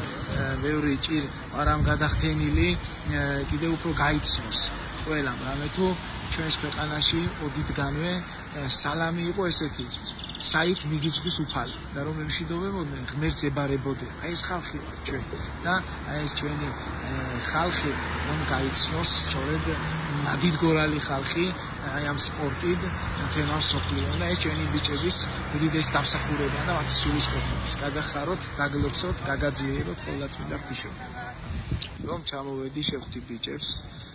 ბევრი ჭირ არამ გადახდენილი კიდე უფრო გაიცნოს ყველამ რამე თუ ჩვენს ქვეყანაში ოდითგანვე სალამი იყო ესეთი საით მიგიძღვის უფალი და რომ ემშვიდობებოდნენ ღმერთს ებარებოდნენ აი ეს ხალხი ვარ ჩვენ და აი ეს ჩვენი ხალხი რომ გაიცნოს სწორედ ნადირგორალი ხალხი აი ამ სპორტით თემას სოფლიო და ეს ჩვენი ბიჭების უდიდესი დამსახურება და მათი სულისკვეთების გაგახაროთ, გაგლოცოთ, გაგაძლიეროთ ყველა წმინდა ღვთისმშობელი. რომ ჩამოვედი შევხვდი ბიჭებს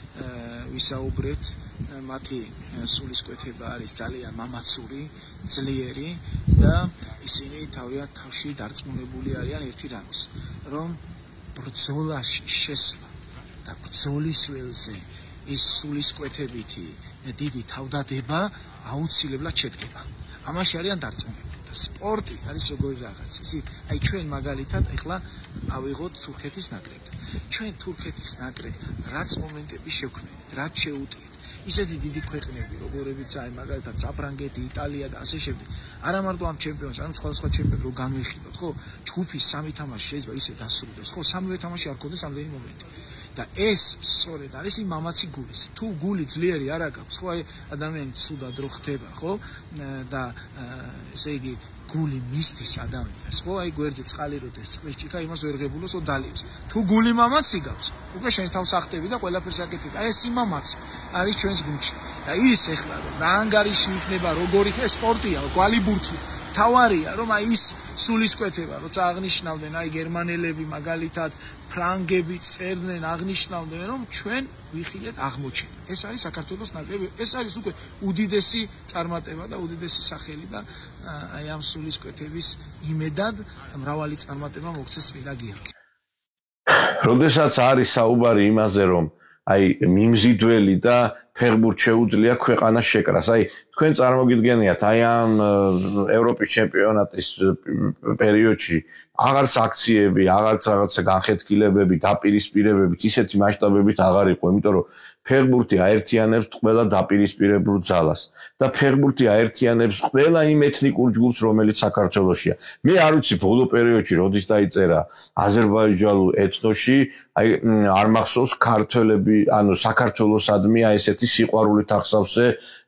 ვისაუბრეთ მათი სულისკვეთება არის ძალიან მამაცური, ძლიერი და ისინი თავიანთ თავში დარწმუნებული არიან ერთი რამის, რომ ბრძოლაში შესვლა და ბრძოლის ველზე ის სულისკვეთებითი დიდი თავდადება აუცილებლად შედგება. ამაში არიან დარწმუნებული და სპორტი არის როგორი რაღაც. იცით, აი ჩვენ მაგალითად ეხლა ავიღოთ თურქეთის ნაკრებთან. ჩვენ თურქეთის ნაკრებთან რაც მომენტები შევქმნით, რაც შეუტყვით. ისეთი დიდი ქვეყნები, როგორებიც აი მაგალითად საფრანგეთი, იტალია და ასე შემდეგ. არა მარტო ამ ჩემპიონს, ანუ სხვადასხვა ჩემპიონს რო განვიხილოთ, ხო? ჯგუფის სამი თამაში შეიძლება ისე დასრულდეს, ხო? სამივე თამაში არ გქონდეს ამდენი მომენტი. და ეს სწორედ არის იმ მამაცი გულის. თუ გული ძლიერი არ აქვს, ხო, აი ადამიანი ცუდად რო ხდება, ხო? და ესე იგი გული მისდის ადამიანს, ხო? აი გვერდზე წყალი როდეს წყლის ჭიქა იმას ვერ ღებულოს, ო დალიოს. თუ გული მამაცი გავს, უკვე შენ თავს ახტები და ყველაფერს აკეთებ. აი ეს იმამაცი არის ჩვენს გულში. და ის ეხლა რა ანგარიში იქნება, როგორი ეს სპორტია, გვალიბურთი. თავარია რომ აი ის სულისკვეთება როცა აღნიშნავდნენ აი გერმანელები მაგალითად ფრანგები წერდნენ აღნიშნავდნენ რომ ჩვენ ვიხილეთ აღმოჩენა ეს არის საქართველოს ნაკრები ეს არის უკვე უდიდესი წარმატება და უდიდესი სახელი და აი ამ სულისკვეთების იმედად მრავალი წარმატება მოგცეს წმინდა გიორგი როდესაც არის საუბარი იმაზე რომ აი მიმზიდველი და ფეხბურთ შეუძლია ქვეყანას შეკრას. აი თქვენ წარმოგიდგენიათ აი ამ ევროპის ჩემპიონატის პერიოდში აღარც აქციები, აღარც რაღაცა განხეთქილებები, დაპირისპირებებით, ისეთი მასშტაბებით აღარ იყო, იმიტომ რომ ფეხბურთი აერთიანებს ყველა დაპირისპირებულ ძალას და ფეხბურთი აერთიანებს ყველა იმ ეთნიკურ ჯგუფს, რომელიც საქართველოშია. მე არ ვიცი ბოლო პერიოდში როდის დაიწერა აზერბაიჯანულ ეთნოში, აი არ მახსოვს ქართველები, ანუ საქართველოსადმი აი ესეთი სიყვარულით ახსავსე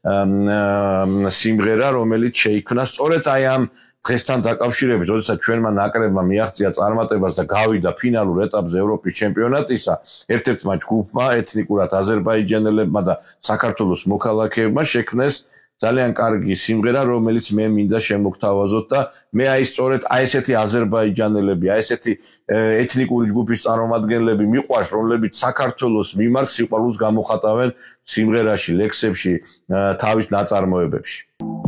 სიმღერა, რომელიც შეიქმნა სწორედ აი ამ დღესთან დაკავშირებით, როდესაც ჩვენმა ნაკრებმა მიაღწია წარმატებას და გავიდა ფინალურ ეტაპზე ევროპის ჩემპიონატისა, ერთ-ერთმა ჯგუფმა ეთნიკურად აზერბაიჯანელებმა და საქართველოს მოქალაქეებმა შექმნეს ძალიან კარგი სიმღერა, რომელიც მე მინდა შემოგთავაზოთ და მე აი სწორედ აი ესეთი აზერბაიჯანელები, აი ესეთი ეთნიკური ჯგუფის წარმომადგენლები მიყვარს, რომლებიც საქართველოს მიმართ სიყვარულს გამოხატავენ სიმღერაში, ლექსებში, თავის ნაწარმოებებში.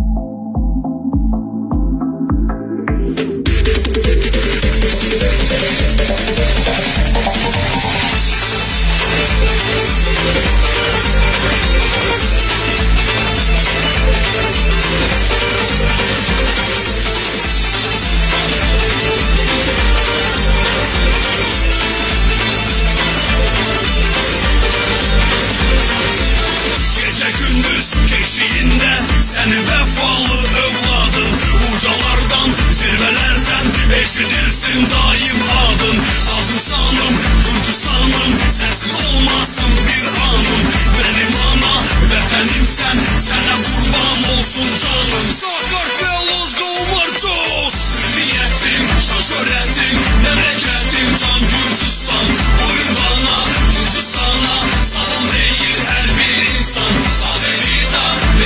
Eşidirsin daim adın Azısanım, Gürcistanım Sensiz olmasın bir anım Benim ana vatanimsen Sana kurban olsun canım Sakar Beloz Gomartos Hürriyetim, şaşöretim Memleketim can Gürcistan Oyun bana, Gürcistan'a Salam değil her bir insan Adevida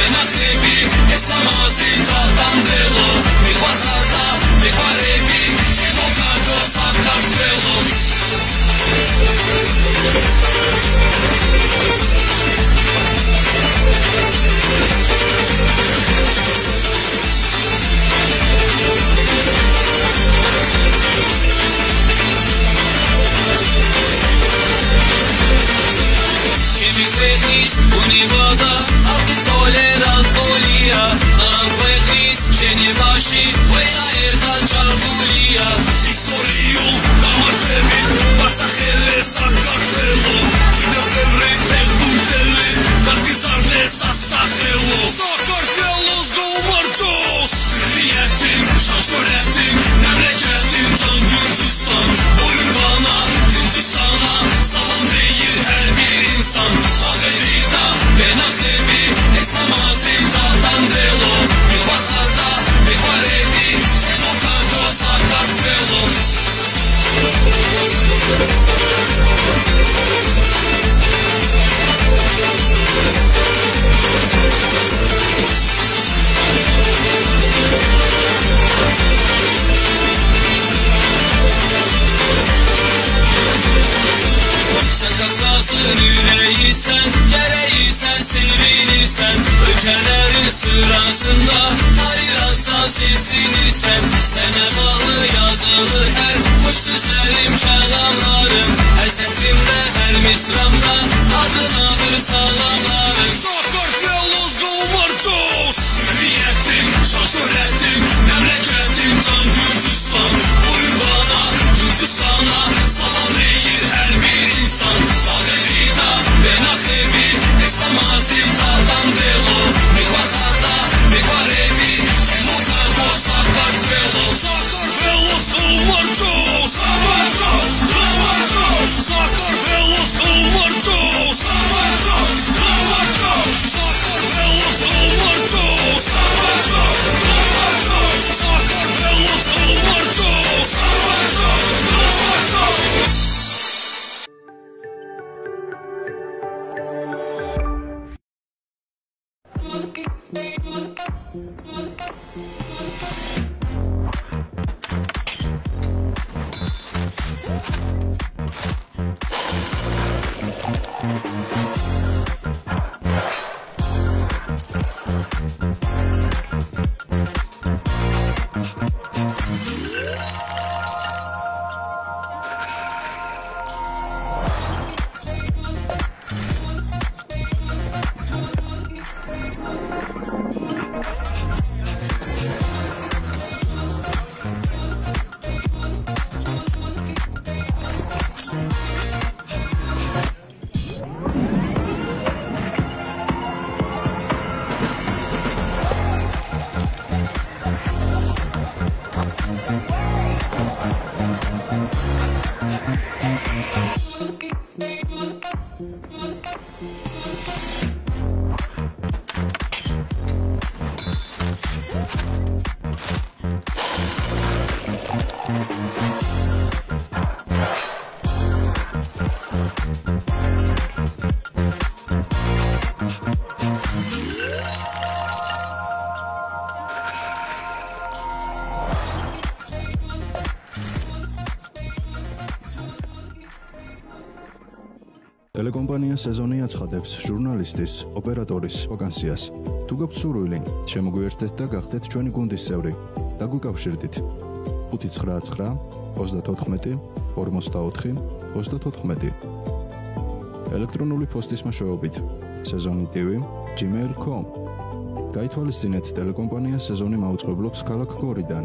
ტელეკომპანია სეზონი აცხადებს ჟურნალისტის, ოპერატორის ვაკანსიას. თუ გაქვთ სურვილი, შემოგვიერთდეთ და გახდეთ ჩვენი გუნდის წევრი. დაგვიკავშირდით. ხუთი ცხრა ცხრა ოცდათოთხმეტი ორმოცდაოთხი ოცდათოთხმეტი. ელექტრონული პოსტის მეშვეობით სეზონი ტივი gmail dot com. გაითვალისწინეთ ტელეკომპანია სეზონი მაუწყებლობს ქალაქ გორიდან.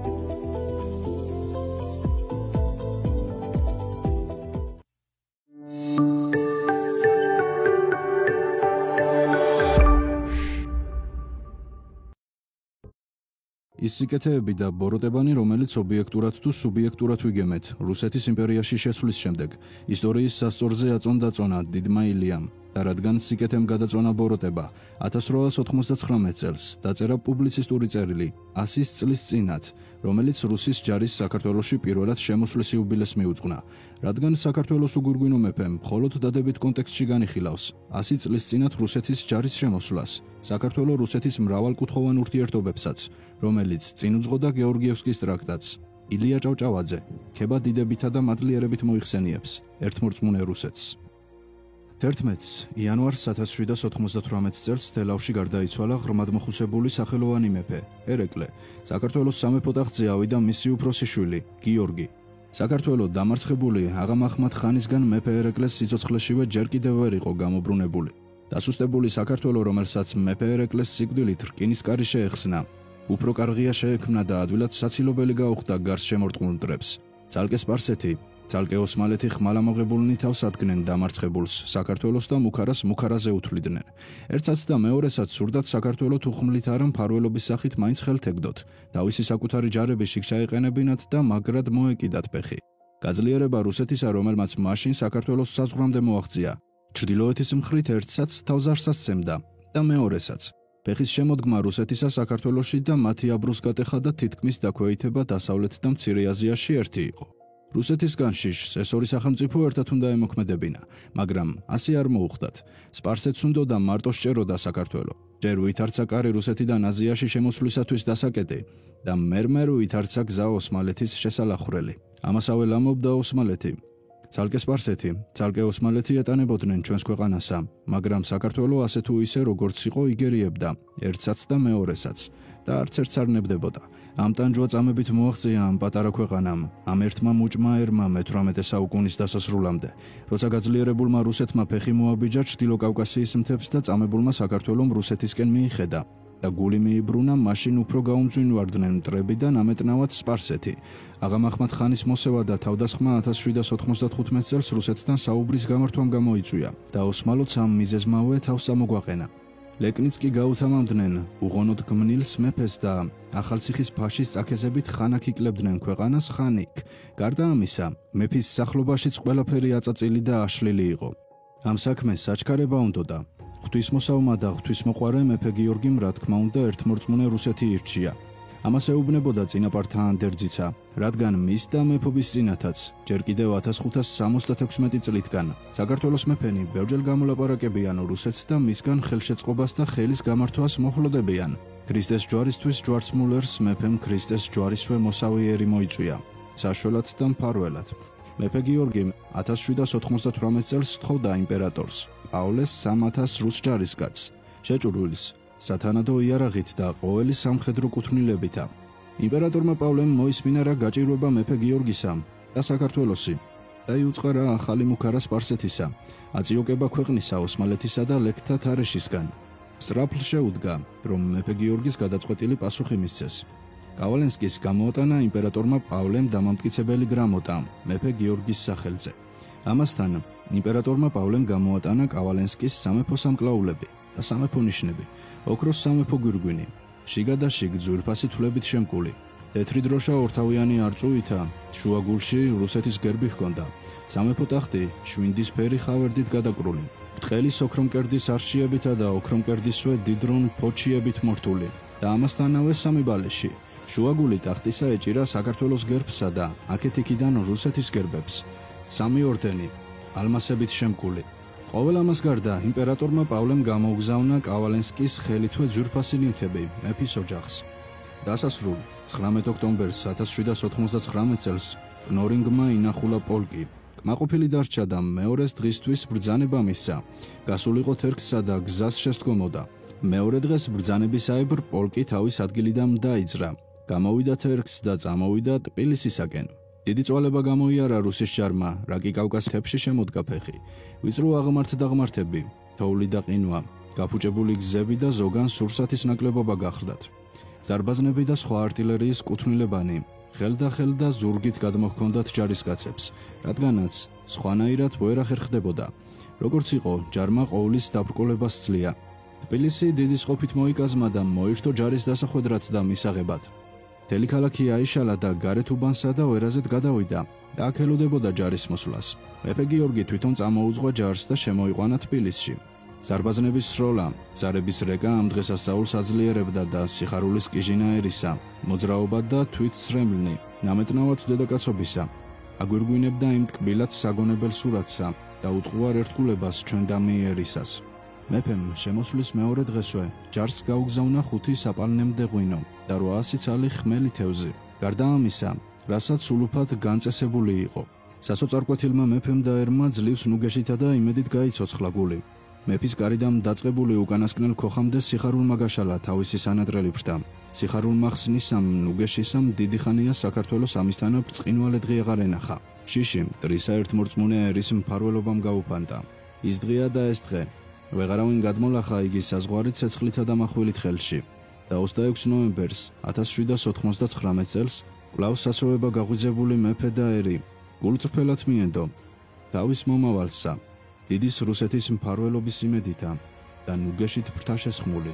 ის სიკეთეები და ბოროტებანი, რომელიც ობიექტურად თუ სუბიექტურად ვიგემეთ, რუსეთის იმპერიაში შესვლის შემდეგ, ისტორიის სასწორზე აწონდაწონა დიდმა ილიამ და რადგან სიკეთემ გადაწონა ბოროტება ათას რვაას ოთხმოცდაცხრამეტ წელს დაწერა პუბლიცისტური წერილი ასის წლის წინათ, რომელიც რუსის ჯარის საქართველოში პირველად შემოსვლის იუბილეს მიუძღვნა. რადგან საქართველოს უგურგვინო მეფემ მხოლოდ დადებით კონტექსტში განიხილავს ასი წლის წინათ რუსეთის ჯარის შემოსვლას, საქართველო რუსეთის მრავალკუთხოვან ურთიერთობებსაც, რომელიც წინ უძღოდა გეორგიევსკის ტრაქტატს, ილია ჭავჭავაძე ქება დიდებითა და მადლიერებით მოიხსენიებს ერთმორწმუნე რუსეთს. თერთმეტ იანვარს ათას შვიდას ოთხმოცდათვრამეტ წელს თელავში გარდაიცვალა ღრმადმოხუსებული სახელოვანი მეფე ერეკლე. საქართველოს სამეფო ტახტზე ავიდა მისი უფროსი შვილი გიორგი. საქართველო დამარცხებული აღამ აჰმად ხანისგან მეფე ერეკლეს სიცოცხლეშივე ჯერ კიდევ ვერ იყო გამობრუნებული. დასუსტებული საქართველო, რომელსაც მეფე ერეკლეს სიკვდილით რკინისკარი შეეხსნა, უფრო კარგია შეექმნა და ადვილად საცილობელი გაუხდა გარს შემორტყმულ მტრებს. ცალკე სპარსეთი, ცალკე ოსმალეთი ხმალამოღებულნი თავს ადგენენ დამარცხებულს საქართველოს და მუქარას მუქარაზე უთვლიდნენ. ერთსაც და მეორესაც სურდათ საქართველო თუ ხმლით არა მფარველობის სახით მაინც ხელთ ეგდოთ, თავისი საკუთარი ჯარები შიგ ჩაეყენებინათ და მაგრად მოეკიდათ ფეხი. გაძლიერება რუსეთისა, რომელმაც მაშინ საქართველოს საზღვრამდე მოაღწია, ჩრდილოეთის მხრით ერთსაც თავზარსას სცემდა და მეორესაც. ფეხის შემოდგმა რუსეთისა საქართველოში და მათი აბრუსგატეხა და თითქმის დაქვეითება დასავლეთ და მცირე აზიაში ერთი იყო. რუსეთისგან შიშს ეს ორი სახელმწიფო ერთად უნდა ემოქმედებინა, მაგრამ ასე არ მოუხდათ. სპარსეთს უნდოდა მარტო სჭეროდა საქართველო. ჯერ ვითარცა კარი რუსეთიდან აზიაში შემოსვლისათვის დასაკეტი და მერმერ ვითარცა გზა ოსმალეთის შესალახვრელი. ამასავე ლამობდა ოსმალეთი. ცალკე სპარსეთი, ცალკე ოსმალეთი ეტანებოდნენ ჩვენს ქვეყანასა, მაგრამ საქართველო ასე თუ ისე როგორც იყო იგერიებდა, ერთსაც და მეორესაც და არც ერთს არ ნებდებოდა. ამ ტანჯვა წამებით მოაღწია ამ პატარა ქვეყანამ, ამ ერთმა მუჭმა ერმა მეთვრამეტე საუკუნის დასასრულამდე, როცა გაძლიერებულმა რუსეთმა ფეხი მოაბიჯა ჩრდილო კავკასიის მთებს და წამებულმა საქართველომ რუსეთისკენ მიიხედა და გული მიიბრუნა, მაშინ უფრო გაუმძვინვარდნენ მტრები და ნამეტნავად სპარსეთი. აღამ აჰმად ხანის მოსევა და თავდასხმა ათას შვიდას ოთხმოცდათხუთმეტ წელს რუსეთთან საუბრის გამართვამ გამოიწვია და ოსმალოც ამ მიზეზმავე თავს ამოგვაყენა. ლეკნიც კი გაუთამამდნენ უღონოდ გმნილს მეფეს და ახალციხის ფაშის წაქეზებით ხანაკ იკლებდნენ ქვეყანას ხანიკ. გარდა ამისა, მეფის სახლობაშიც ყველაფერი აწაწილი და აშლილი იყო. ამ საქმეს საჩქარება უნდოდა. ღვთისმოსავმა და ღვთისმოყვარე მეფე გიორგიმ რა თქმა უნდა ერთმორწმუნე რუსეთი ირჩია. ამას ეუბნებოდა წინაპართა ანდერძიცა, რადგან მის და მეფობის წინათაც, ჯერ კიდევ ათას ხუთას სამოცდათექვსმეტი წლითგან, საქართველოს მეფენი ბევრჯერ გამოლაპარაკებიან რუსეთს და მისგან ხელშეწყობას და ხელის გამართვას მოჰლოდებიან. ქრისტეს ჯვარისთვის ჯვარც მულერს მეფემ ქრისტეს ჯვარისვე მოსავიერი მოიწვია, საშველად და მფარველად. მეფე გიორგიმ ათას შვიდას ოთხმოცდათვრამეტ წელს სთხოვდა იმპერატორს, პავლეს სამ ათას რუს ჯარისკაცს, შეჭურვილს, სათანადო იარაღით და ყოველი სამხედრო კუთვნილებითა. იმპერატორმა პავლემ მოისმინა რა გაჭირვება მეფე გიორგისა და საქართველოსი და იუწყარა ახალი მუქარა სპარსეთისა, აწიოკება ქვეყნისა ოსმალეთისა და ლექთა თარეშისგან. სწრაფლ შეუდგა, რომ მეფე გიორგის გადაწყვეტილი პასუხი მისცეს. კავალენსკის გამოატანა იმპერატორმა პავლემ დამამტკიცებელი გრამოტა მეფე გიორგის სახელზე. ამასთან იმპერატორმა პავლემ გამოატანა კავალენსკის სამეფო სამკლაულები და სამეფო ნიშნები, ოქროს სამეფო გვირგვინი, შიგა და შიგ ძვირფასი თვლებით შემკული, თეთრი დროშა ორთავიანი არწუვითა, შუაგულში რუსეთის გერბი ჰქონდა, სამეფო ტახტი შვინდისფერი ხავერდით გადაკრული, ბრტყელი ოქრომკერდის არშიებითა და ოქრომკერდისვე დიდრონ ფოჩიებით მორთული და ამასთანავე სამი ბალეში. შუაგული ტახტისა ეჭირა საქართველოს გერბსა და აქეთ-იქიდან რუსეთის გერბებს. სამი ორდენი, ალმასებით შემკული. ყოველ ამას გარდა იმპერატორმა პავლემ გამოუგზავნა კავალენსკის ხელითვე ძვირფასი ნივთები მეფის ოჯახს. დასასრულ ცხრამეტ ოქტომბერს ათას შვიდას ოცდათხმეტ წელს კნორინგმა ინახულა პოლკი. კმაყოფილი დარჩა და მეორეს დღისთვის ბრძანება მისცა. გასულიყო თერგსა და გზას შესდგომოდა. მეორე დღეს ბრძანებისაებრ პოლკი თავის ადგილიდან დაიძრა. გამოვიდა თერგს და წამოვიდა ტბილისისაკენ. დიდი წვალება გამოიარა რუსის ჯარმა, რაკი კავკას მთებში შემოდგა ფეხი. ვიწრო აღმართ-დაღმართები, თოვლი და ყინვა, გაფუჭებული გზები და ზოგან სურსათის ნაკლებობა გახლდათ. ზარბაზნები და სხვა არტილერიის კუთვნილებანი, ხელდა-ხელ და ზურგით გადმოჰქონდათ ჯარისკაცებს, რადგანაც სხვანაირად ვერ ახერხდებოდა. როგორც იყო, ჯარმა ყოვლის დაბრკოლება სძლია. თბილისი დიდი სყოფით მოიკაზმა და მოირთო ჯარის დასახვედრად და მისაღებად. მთელი ქალაქი აიშალა და გარეთ უბანსა და ვერაზეთ გადავიდა და აქ ელოდებოდა ჯარის მოსვლას. მეფე გიორგი თვითონ წამოუძღვა ჯარს და შემოიყვანა თბილისში. ზარბაზნების სროლა, ზარების რეკა ამ დღესასწაულს აძლიერებდა და სიხარულის კიჟინა ერისა, მოძრაობა და თვითცრემლნი, ნამეტნავად დედაკაცობისა, აგვირგვინებდა იმ ტკბილად საგონებელ სურათსა და უტყუარ ერთგულებას ჩვენ დამიერისას. მეფემ შემოსვლის მეორე დღესვე ჯარს გაუგზავნა ხუთი საპალნემდე ღვინო და რვაასი ცალი ხმელი თევზი. გარდა ამისა, რასაც სულუფად განწესებული იყო. სასოწარკვეთილმა მეფემ და ერმა ძლივს ნუგეშითა და იმედით გაიცოცხლა გული. მეფის კარიდან დაწყებული უკანასკნელ ქოხამდე სიხარულმა გაშალა თავისი სანატრელი ბრდა. სიხარულმა ხსნისამ ნუგეშისამ დიდი ხანია საქართველოს ამისთანავ ბრწყინვალე დღე აღარ ენახა. შიში მტრისა ერთმორწმუნე ერის მფარველობამ გაუფანტა. ის დღეა და ეს დღე. ვეღარავინ გადმოლახა იგი საზღვარი ცეცხლითა და מחვილით ხელში და ოცდაექვსი ნოემბერს ათას შვიდას ოცდათხმეტ წელს კვლავ სასოება გაღვიძებული მეფე და ერი გულწრფელად მიენდო თავის მომავალსა დიდის რუსეთის მფარველობის იმედითა და ნუგეშით ბრთაშესხმული.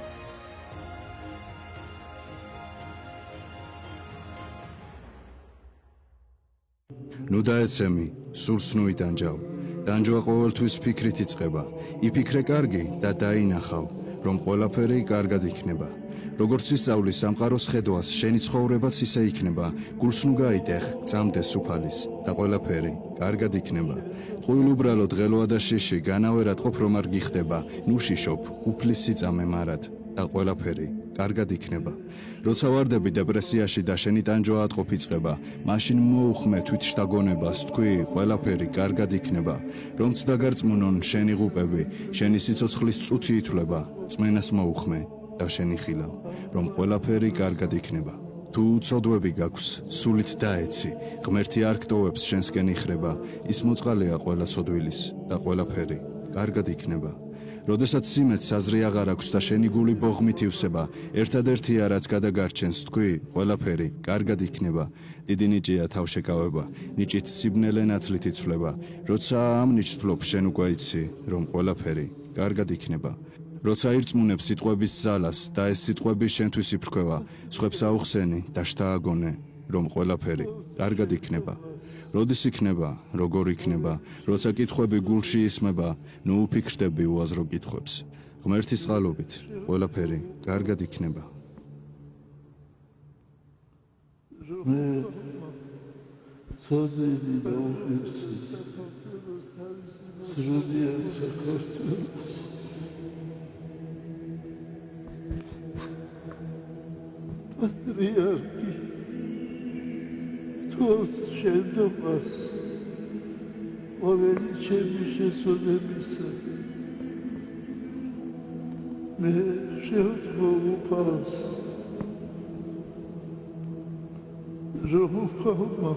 ნუ დაეცემი, სურს ნუ იტანჯავ. დანჯვა ყოველთვის ფიქრით იწყება. იფიქრე კარგი და დაინახავ, რომ ყველაფერი კარგად იქნება. როგორც ისწავლის სამყაროს ხედვას, შენი ცხოვრებაც ისე იქნება. გულს ნუ გაიტეხ, გწამდეს უფალის და ყველაფერი კარგად იქნება. ტყუილ უბრალოდ ღელვა და შიში, განავერად ყოფ რომ არ გიხდება. ნუ შიშობ, უფლის სიწამე მარად და ყველაფერი კარგად იქნება. როცა ვარდები დეპრესიაში და შენი ტანჯვა ატყობ იწყება, მაშინ მოუხმე თვითშთაგონებას, თქვი, ყველაფერი კარგად იქნება. რომც დაგარწმუნონ შენი ღუპები, შენი სიცოცხლის წუთი ითვლება, წმენას მოუხმე და შენი ხილავ, რომ ყველაფერი კარგად იქნება. თუ უცოდვები გაქვს, სულით დაეცი, ღმერთი არ გტოვებს შენსკენ იხრება, ის მოწყალეა ყველა ცოდვილის და ყველაფერი კარგად იქნება. როდესაც სიმეც საზრი აღარ აქვს და შენი გული ბოღმით ივსება, ერთადერთია რაც გადაგარჩენს, თქვი, ყველაფერი კარგად იქნება. დიდი ნიჭია თავშეკავება, ნიჭით სიბნელე ნათლით იცვლება. როცა ამ ნიჭს თვლობ, შენ უკვე იცი, რომ ყველაფერი კარგად იქნება. როცა ირწმუნებ სიტყვების ძალას და ეს სიტყვები შენთვის იფრქვევა, სხვებს აუხსენი და შთააგონე, რომ ყველაფერი კარგად იქნება. როდის იქნება, როგორ იქნება, როცა კითხვები გულში ისმება, ნუ უფიქრდები უაზრო კითხვებს. ღმერთის წყალობით ყველაფერი კარგად იქნება. მე ცოდნები და უპირსი სრულიად საქართველოს პატრიარქი თოს შენდობას ყოველი ჩემი შესვენებისა მე შევთხოვ Ρoma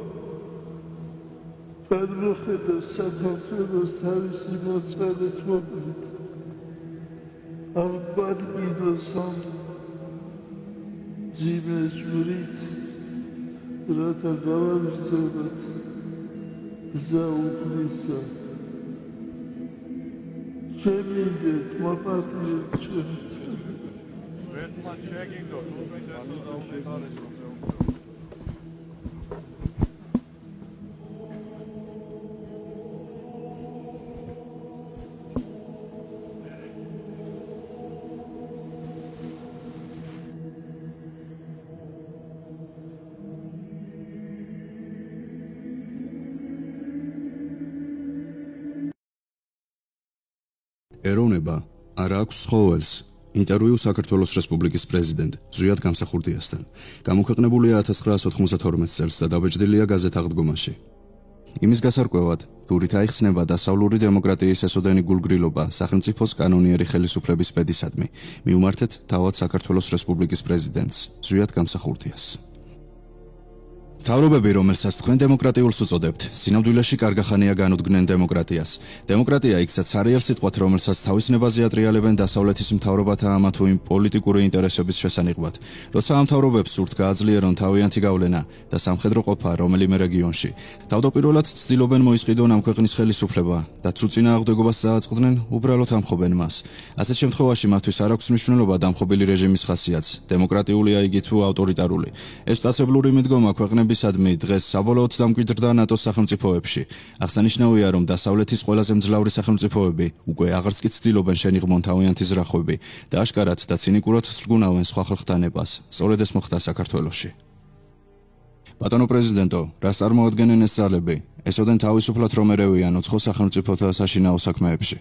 Padrocheda საქართველოს თავისი მოწალეთობით ალბადმინოსამ ძიმე ჟურით რათა გავაგრძელოთ გზა უფლისა შემიგეთ მოპატიეთ ჩემთ ერთმან შეგინდოთ უბრალოდ ეროვნება არა აქვს ცხოველს. ინტერვიუ საქართველოს რესპუბლიკის პრეზიდენტ ზვიად გამსახურდიასთან. გამოქვეყნებულია ათას ცხრაას ოთხმოცდათორმეტ წელს და დაბეჭდილია გაზეთ აღდგომაში. იმის გასარკვევად, თურით აიხსნება დასავლური დემოკრატიის ესოდენი გულგრილობა სახელმწიფოს კანონიერი ხელისუფლების პედისადმი. მიუმართეთ თავად საქართველოს რესპუბლიკის პრეზიდენტს ზვიად გამსახურდიას. მთავრობები, რომელსაც თქვენ დემოკრატიულს უწოდებთ, სინამდვილეში კარგახანია განუდგნენ დემოკრატიას. დემოკრატია იქცაც არიელ სიტყვათ, რომელსაც თავის ნებაზე ატრიალებენ დასავლეთის მთავრობათა ამა თუ იმ პოლიტიკური ინტერესების შესანიღბად. როცა ამ მთავრობებს სურთ გააძლიერონ თავიანთი გავლენა და სამხედრო ყოფა რომელიმე რეგიონში, თავდაპირველად ცდილობენ მოისყიდონ ამ ქვეყნის ხელისუფლება და თუ წინააღმდეგობას წააწყდნენ, უბრალოდ ამხობენ მას. ასეთ შემთხვევაში მათთვის არ აქვს მნიშვნელობა დამხობილი რეჟიმის ხასიათს, დემოკრატიულია იგი თუ ავტორიტარული. ეს სტაცებლური მიდგომა ქვეყნების ადმი დღეს საბოლოოდ დამკვიდრდა ნატოს სახელმწიფოებში. აღსანიშნავია, რომ დასავლეთის ყველაზე მძლავრი სახელმწიფოები უკვე აღარც კი ცდილობენ შენიღმონ თავიანთი ზრახვები და აშკარად და ცინიკურად წრგუნავენ სხვა ხალხთა ნებას. სწორედ ეს მოხდა საქართველოში. ბატონო პრეზიდენტო, რას წარმოადგენენ ეს ძალები? ესოდენ თავისუფლად რომ ერევიან უცხო სახელმწიფოთა საშინაო საქმეებში.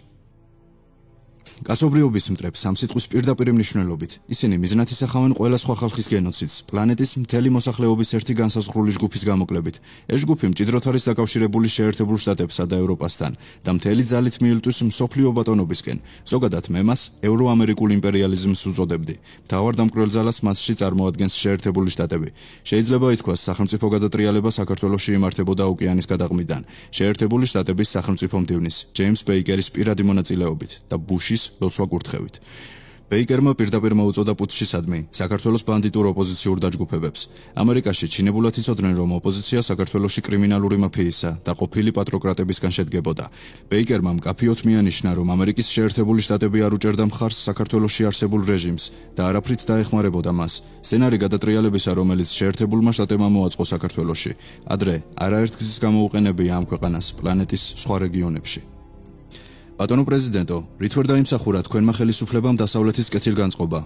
კაცობრიობის მტრებს ამ სიტყვის პირდაპირ მნიშვნელობით ისინი მიზნად ისახავენ ყველა სხვა ხალხის გენოციდს, პლანეტის მთელი მოსახლეობის ერთი განსაზღვრული ჯგუფის გამოკლებით. ეს ჯგუფი მჭიდროდ არის დაკავშირებული შეერთებულ შტატებსა და ევროპასთან და მთელი ძალით მიილტვის მსოფლიო ბატონობისკენ. ზოგადად მე მას ევროამერიკულ იმპერიალიზმს უწოდებდი. მთავარ დამკვირველ ძალას მასში წარმოადგენს შეერთებული შტატები. შეიძლება ითქვას, სახელმწიფო გადატრიალება საქართველოში იმართებოდა ოკეანის გადაღმიდან, შეერთებული შტატების სახელმწიფო მდივნის, ჯეიმს ბეიკერის პირადი მონაწილეობით და ბუშის ლოცვა კურთხევით. ბეიკერმა პირდაპირ მოუწოდა პუტჩისადმი საქართველოს ბანდიტურ ოპოზიციურ დაჯგუფებებს. ამერიკაში ჩინებულად იცოდნენ, რომ ოპოზიცია საქართველოში კრიმინალური მაფიისა და ყოფილი პატროკრატებისგან შედგებოდა. ბეიკერმა მკაფიოდ მიანიშნა, რომ ამერიკის შეერთებული შტატები არ უჭერდა მხარს საქართველოში არსებულ რეჟიმს და არაფრით დაეხმარებოდა მას. სცენარი გადატრიალებისა, რომელიც შეერთებულმა შტატებმა მოაწყო საქართველოში, ადრე არაერთ გზის გამოუყენებია ამ ქვეყანას პლანეტის სხვა რეგიონებში. ბატონო პრეზიდენტო, რით ვერ დაიმსახურა თქვენმა ხელისუფლებამ დასავლეთის კეთილგანწყობა?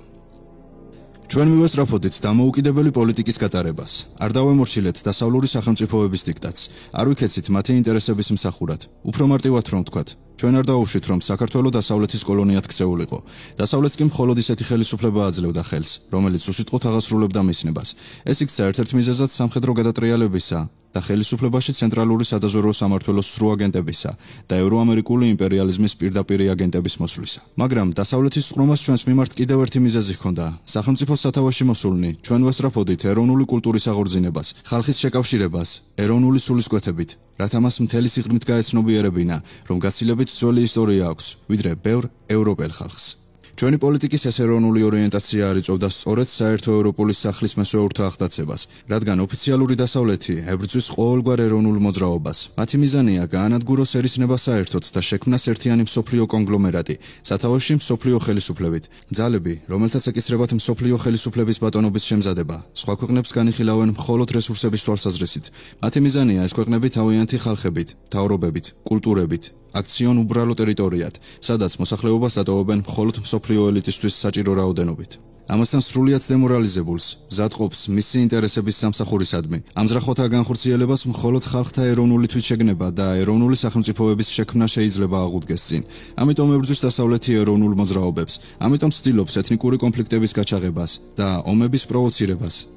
ჩვენ მივესწრაფოდით დამოუკიდებელი პოლიტიკის გატარებას. არ დავემორჩილეთ დასავლური სახელმწიფოების დიქტატს. არ ვიქეცით მათი ინტერესების მსახურად. უფრო მარტივად რომ ვთქვათ, ჩვენ არ დავუშვით, რომ საქართველო დასავლეთის კოლონიად ქცეულიყო. დასავლეთს კი მხოლოდ ისეთი ხელისუფლება აძლევდა ხელს, რომელიც უსიტყვოდ აღასრულებდა მისნებას. ეს იქცა ერთ-ერთ მიზეზად სამხედრო გადატრიალებისა და ხელისუფლებაში ცენტრალური სადაზვერვო სამმართველოს სრულ აგენტებისა და ევროამერიკული იმპერიალიზმის პირდაპირი აგენტების მოსვლისა. მაგრამ დასავლეთის წყრომას ჩვენს მიმართ კიდევ ერთი მიზეზი ჰქონდა. სახელმწიფოს სათავეში მოსულნი ჩვენ ვესწრაფოდით ეროვნული კულტურის აღორძინებას, ხალხის შეკავშირებას, ეროვნული სულისკვეთებით, რათა მას მთელი სიღრმით გაეცნობიერებინა, რომ გაცილებით ძველი ისტორია აქვს, ვიდრე ბევრ ევროპელ ხალხს. ჩვენი პოლიტიკის ეს ეროვნული ორიენტაცია არ იწვევდა სწორედ საერთო ევროპული სახლის მესვეურთა აღტაცებას, რადგან ოფიციალური დასავლეთი ებრძვის ყოველგვარ ეროვნულ მოძრაობას. მათი მიზანია გაანადგუროს ერისნება საერთოდ და შექმნას ერთიანი მსოფლიო კონგლომერატი, სათავეში მსოფლიო ხელისუფლებით. ძალები, რომელთაც ეკისრებათ მსოფლიო ხელისუფლების ბატონობის შემზადება, სხვა ქვეყნებს განიხილავენ მხოლოდ რესურსების თვალსაზრისით. მათი მიზანია ეს ქვეყნები თავიანთი ხალხებით, მთავრობებით, კულტურებით აქციონ უბრალო ტერიტორიად, სადაც მოსახლეობას დატოვებენ მხოლოდ მსოფლიო ელიტისთვის საჭირო რაოდენობით. ამასთან სრულიად დემორალიზებულს, მზადყოფს მისი ინტერესების სამსახურისადმი, ამძრახოთა განხორციელებას მხოლოდ ხალხთა ეროვნული თვითშეგნება და ეროვნული სახელმწიფოების შექმნა შეიძლება აღუდგეს წინ. ამიტომ ებრძვის დასავლეთი ეროვნულ მოძრაობებს, ამიტომ ცდილობს ეთნიკური კონფლიქტების გაჩაღებას და ომების პროვოცირებას.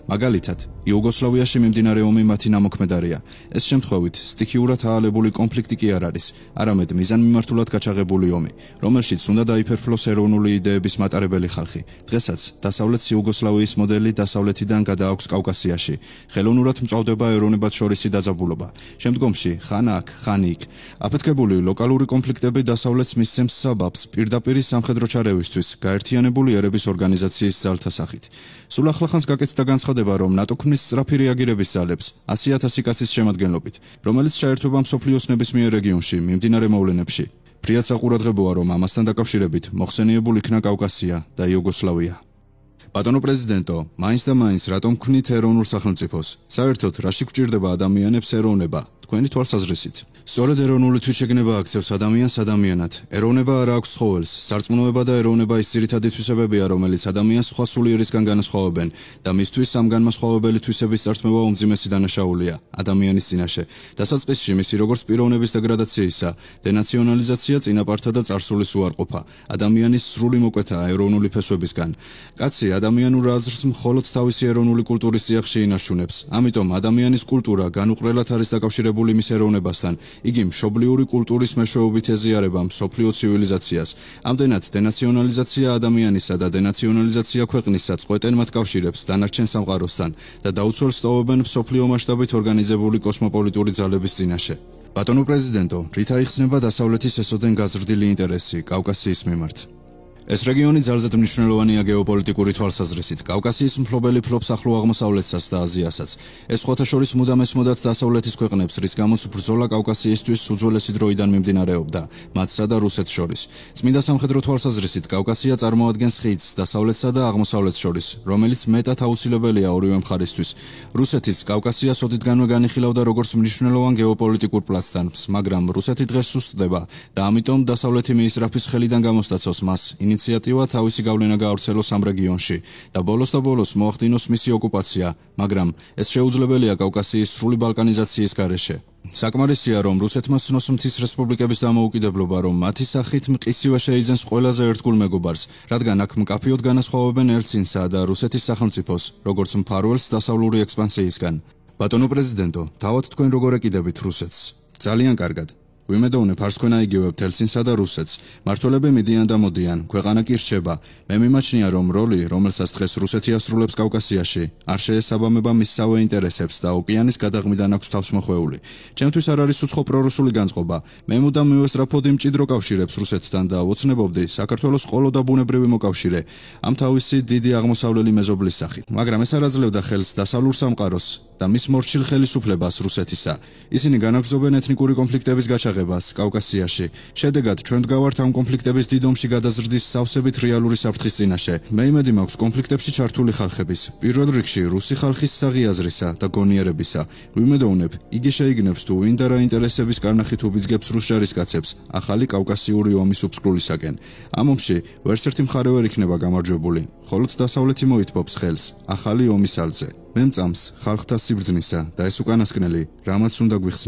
მაგალითად, იუგოსლავიაში მიმდინარე ომი მათი ნამოქმედარია. ეს შემთხვევით სტიქიურად აალებული კონფლიქტი კი არ არის, არამედ მიზანმიმართულად გაჩაღებული ომი, რომელშიც უნდა დაიფერფლოს ეროვნული იდეების მატარებელი ხალხი. დღესაც დასავლეთ იუგოსლავიის მოდელი დასავლეთიდან გადააქვს კავკასიაში. ხელოვნურად მწვავდება ეროვნებად შორისი დაძაბულობა. შემდგომში ხან აქ, ხან იქ. აფეთქებული ლოკალური კონფლიქტები დასავლეთს მისცემს საბაბს პირდაპირ სამხედრო ჩარევისთვის გაერთიანებული ერების ორგანიზაციის ძალთა სახით. სულ ახლახანს გაკეთდა განცხადება, რომ ნატო ქმნის სწრაფი რეაგირების ძალებს ასი ათასი კაცის შემადგენლობით, რომელიც ჩაერთვება მსოფლიოს ნებისმიერ რეგიონში მიმდინარე მოვლენებში. ფრიად საყურადღებოა, რომ ამასთან დაკავშირებით მოხსენიებულ იქნა კავკასია და იუგოსლავია. ბატონო პრეზიდენტო, მაინც და მაინც რატომ ქმნით ეროვნულ სახელმწიფოს? საერთოდ რაში გვჭირდება ადამიანებს ეროვნება? თქვენი თვალსაზრისით. სწორედ ეროვნული თვითშეგნება აქცევს ადამიანს ადამიანად. ეროვნება არ აქვს ცხოველს. სარწმუნოება და ეროვნება ის ძირითადი თვისებებია, რომელიც ადამიანს სხვა სულიერისგან განასხვავებენ და მისთვის ამ განმასხვავებელი თვისების წართმევა უმძიმესი დანაშაულია ადამიანის წინაშე. დასაწყისში მისი როგორც პიროვნების დეგრადაციისა, დენაციონალიზაცია, წინაპართა და წარსულის უარყოფა. ადამიანის სრული მოკვეთაა ეროვნული ფესვებისგან. კაცი ადამიანურ აზრს მხოლოდ თავისი ეროვნული კულტურის წიაღში ინარჩუნებს. ამიტომ ადამიანის კულტურა განუყრელად არის დაკავშირებული მის ეროვნებასთან. იგი მშობლიური კულტურის მეშვეობით ეზიარება მსოფლიო ცივილიზაციას. ამდენად დენაციონალიზაცია ადამიანისა და დენაციონალიზაცია ქვეყნისა წყვეტენ მათ კავშირებს დანარჩენ სამყაროსთან და დაუცველს ტოვებენ მსოფლიო მასშტაბით ორგანიზებული კოსმოპოლიტური ძალების წინაშე. ბატონო პრეზიდენტო, რით აიხსნება დასავლეთის ესოდენ გაზრდილი ინტერესი კავკასიის მიმართ? ეს რეგიონი ძალზედ მნიშვნელოვანია გეოპოლიტიკური თვალსაზრისით. კავკასიის მფლობელი ფლობს ახლო აღმოსავლეთსაც და აზიასაც. ეს სხვათა შორის მუდამ ესმოდათ დასავლეთის ქვეყნებს, რის გამოც ბრძოლა კავკასიისთვის უძველესი დროიდან მიმდინარეობდა, მათსა და რუსეთს შორის. წმინდა სამხედრო თვალსაზრისით კავკასია წარმოადგენს ხიდს დასავლეთსა და აღმოსავლეთს შორის, რომელიც მეტად აუცილებელია ორივე მხარისთვის. რუსეთიც კავკასიას ოდითგანვე განიხილავდა როგორც მნიშვნელოვან გეოპოლიტიკურ პლაცდარმს, მაგრამ რუსეთი დღეს სუსტდება და ამიტომ დასავლეთი მიისწრაფის ხელიდან გამოსტაცოს მას ინიციატივა თავისი გავლენა გაავრცელოს ამ რეგიონში და ბოლოს და ბოლოს მოახდინოს მისი ოკუპაცია, მაგრამ ეს შეუძლებელია კავკასიის სრული ბალკანიზაციის გარეშე. საკმარისია, რომ რუსეთმა ცნოს მთის რესპუბლიკების დამოუკიდებლობა, რომ მათი სახით მყისივე შეიძენს ყველაზე ერთგულ მეგობარს, რადგან აქ მკაფიოდ განასხვავებენ ელცინსა და რუსეთის სახელმწიფოს, როგორც მფარველს დასავლური ექსპანსიისგან. ბატონო პრეზიდენტო, თავად თქვენ როგორ ეკიდებით რუსეთს? ძალიან კარგად. ვიმედოვნებ არც თქვენ აიგივებთ ელცინსა და რუსეთს. მმართველები მიდიან და მოდიან, ქვეყანა კი რჩება. მე მიმაჩნია, რომ როლი, რომელსაც დღეს რუსეთი ასრულებს კავკასიაში, არ შეესაბამება მისსავე ინტერესებს და ოკეანის გადაღმიდან აქვს თავს მოხვეული. ჩემთვის არ არის უცხო პრორუსული განწყობა. მე მუდამ მივესწრაფოდი მჭიდრო კავშირებს რუსეთთან და ვოცნებობდი საქართველოს ყოლო და ბუნებრივი მოკავშირე ამ თავისი დიდი აღმოსავლელი მეზობლის სახით. მაგრამ ეს არ აძლევდა ხელს დასავლურ სამყაროს და მის მორჩილ ხელისუფლებას რუსეთისა. ისინი განაგრძობენ ეთნიკური კონფლიქტების გაჩაღებას კავკასიაში. შედეგად ჩვენ ვდგავართ ამ კონფლიქტების დიდ ომში გადაზრდის სავსებით რეალური საფრთხის წინაშე. მე იმედი მაქვს კონფლიქტებში ჩართული ხალხების, პირველ რიგში რუსი ხალხის საღიაზრისა და გონიერებისა. ვიმედოვნებ, იგი შეიგნებს თუ ვინ და რა ინტერესების კარნახით უბიძგებს რუს ჯარისკაცებს ახალი კავკასიური ომის უფსკვლისაკენ. ამ ომში ვერც ერთი მხარე ვერ იქნება გამარჯვებული, მხოლოდ დასავლეთი მოითბობს ხელს ახალი ომის ალზე. მე მწამს ხალხთა სიბრძნისა და ეს უკანასკნელი რამაც უნდა გვიხსნას.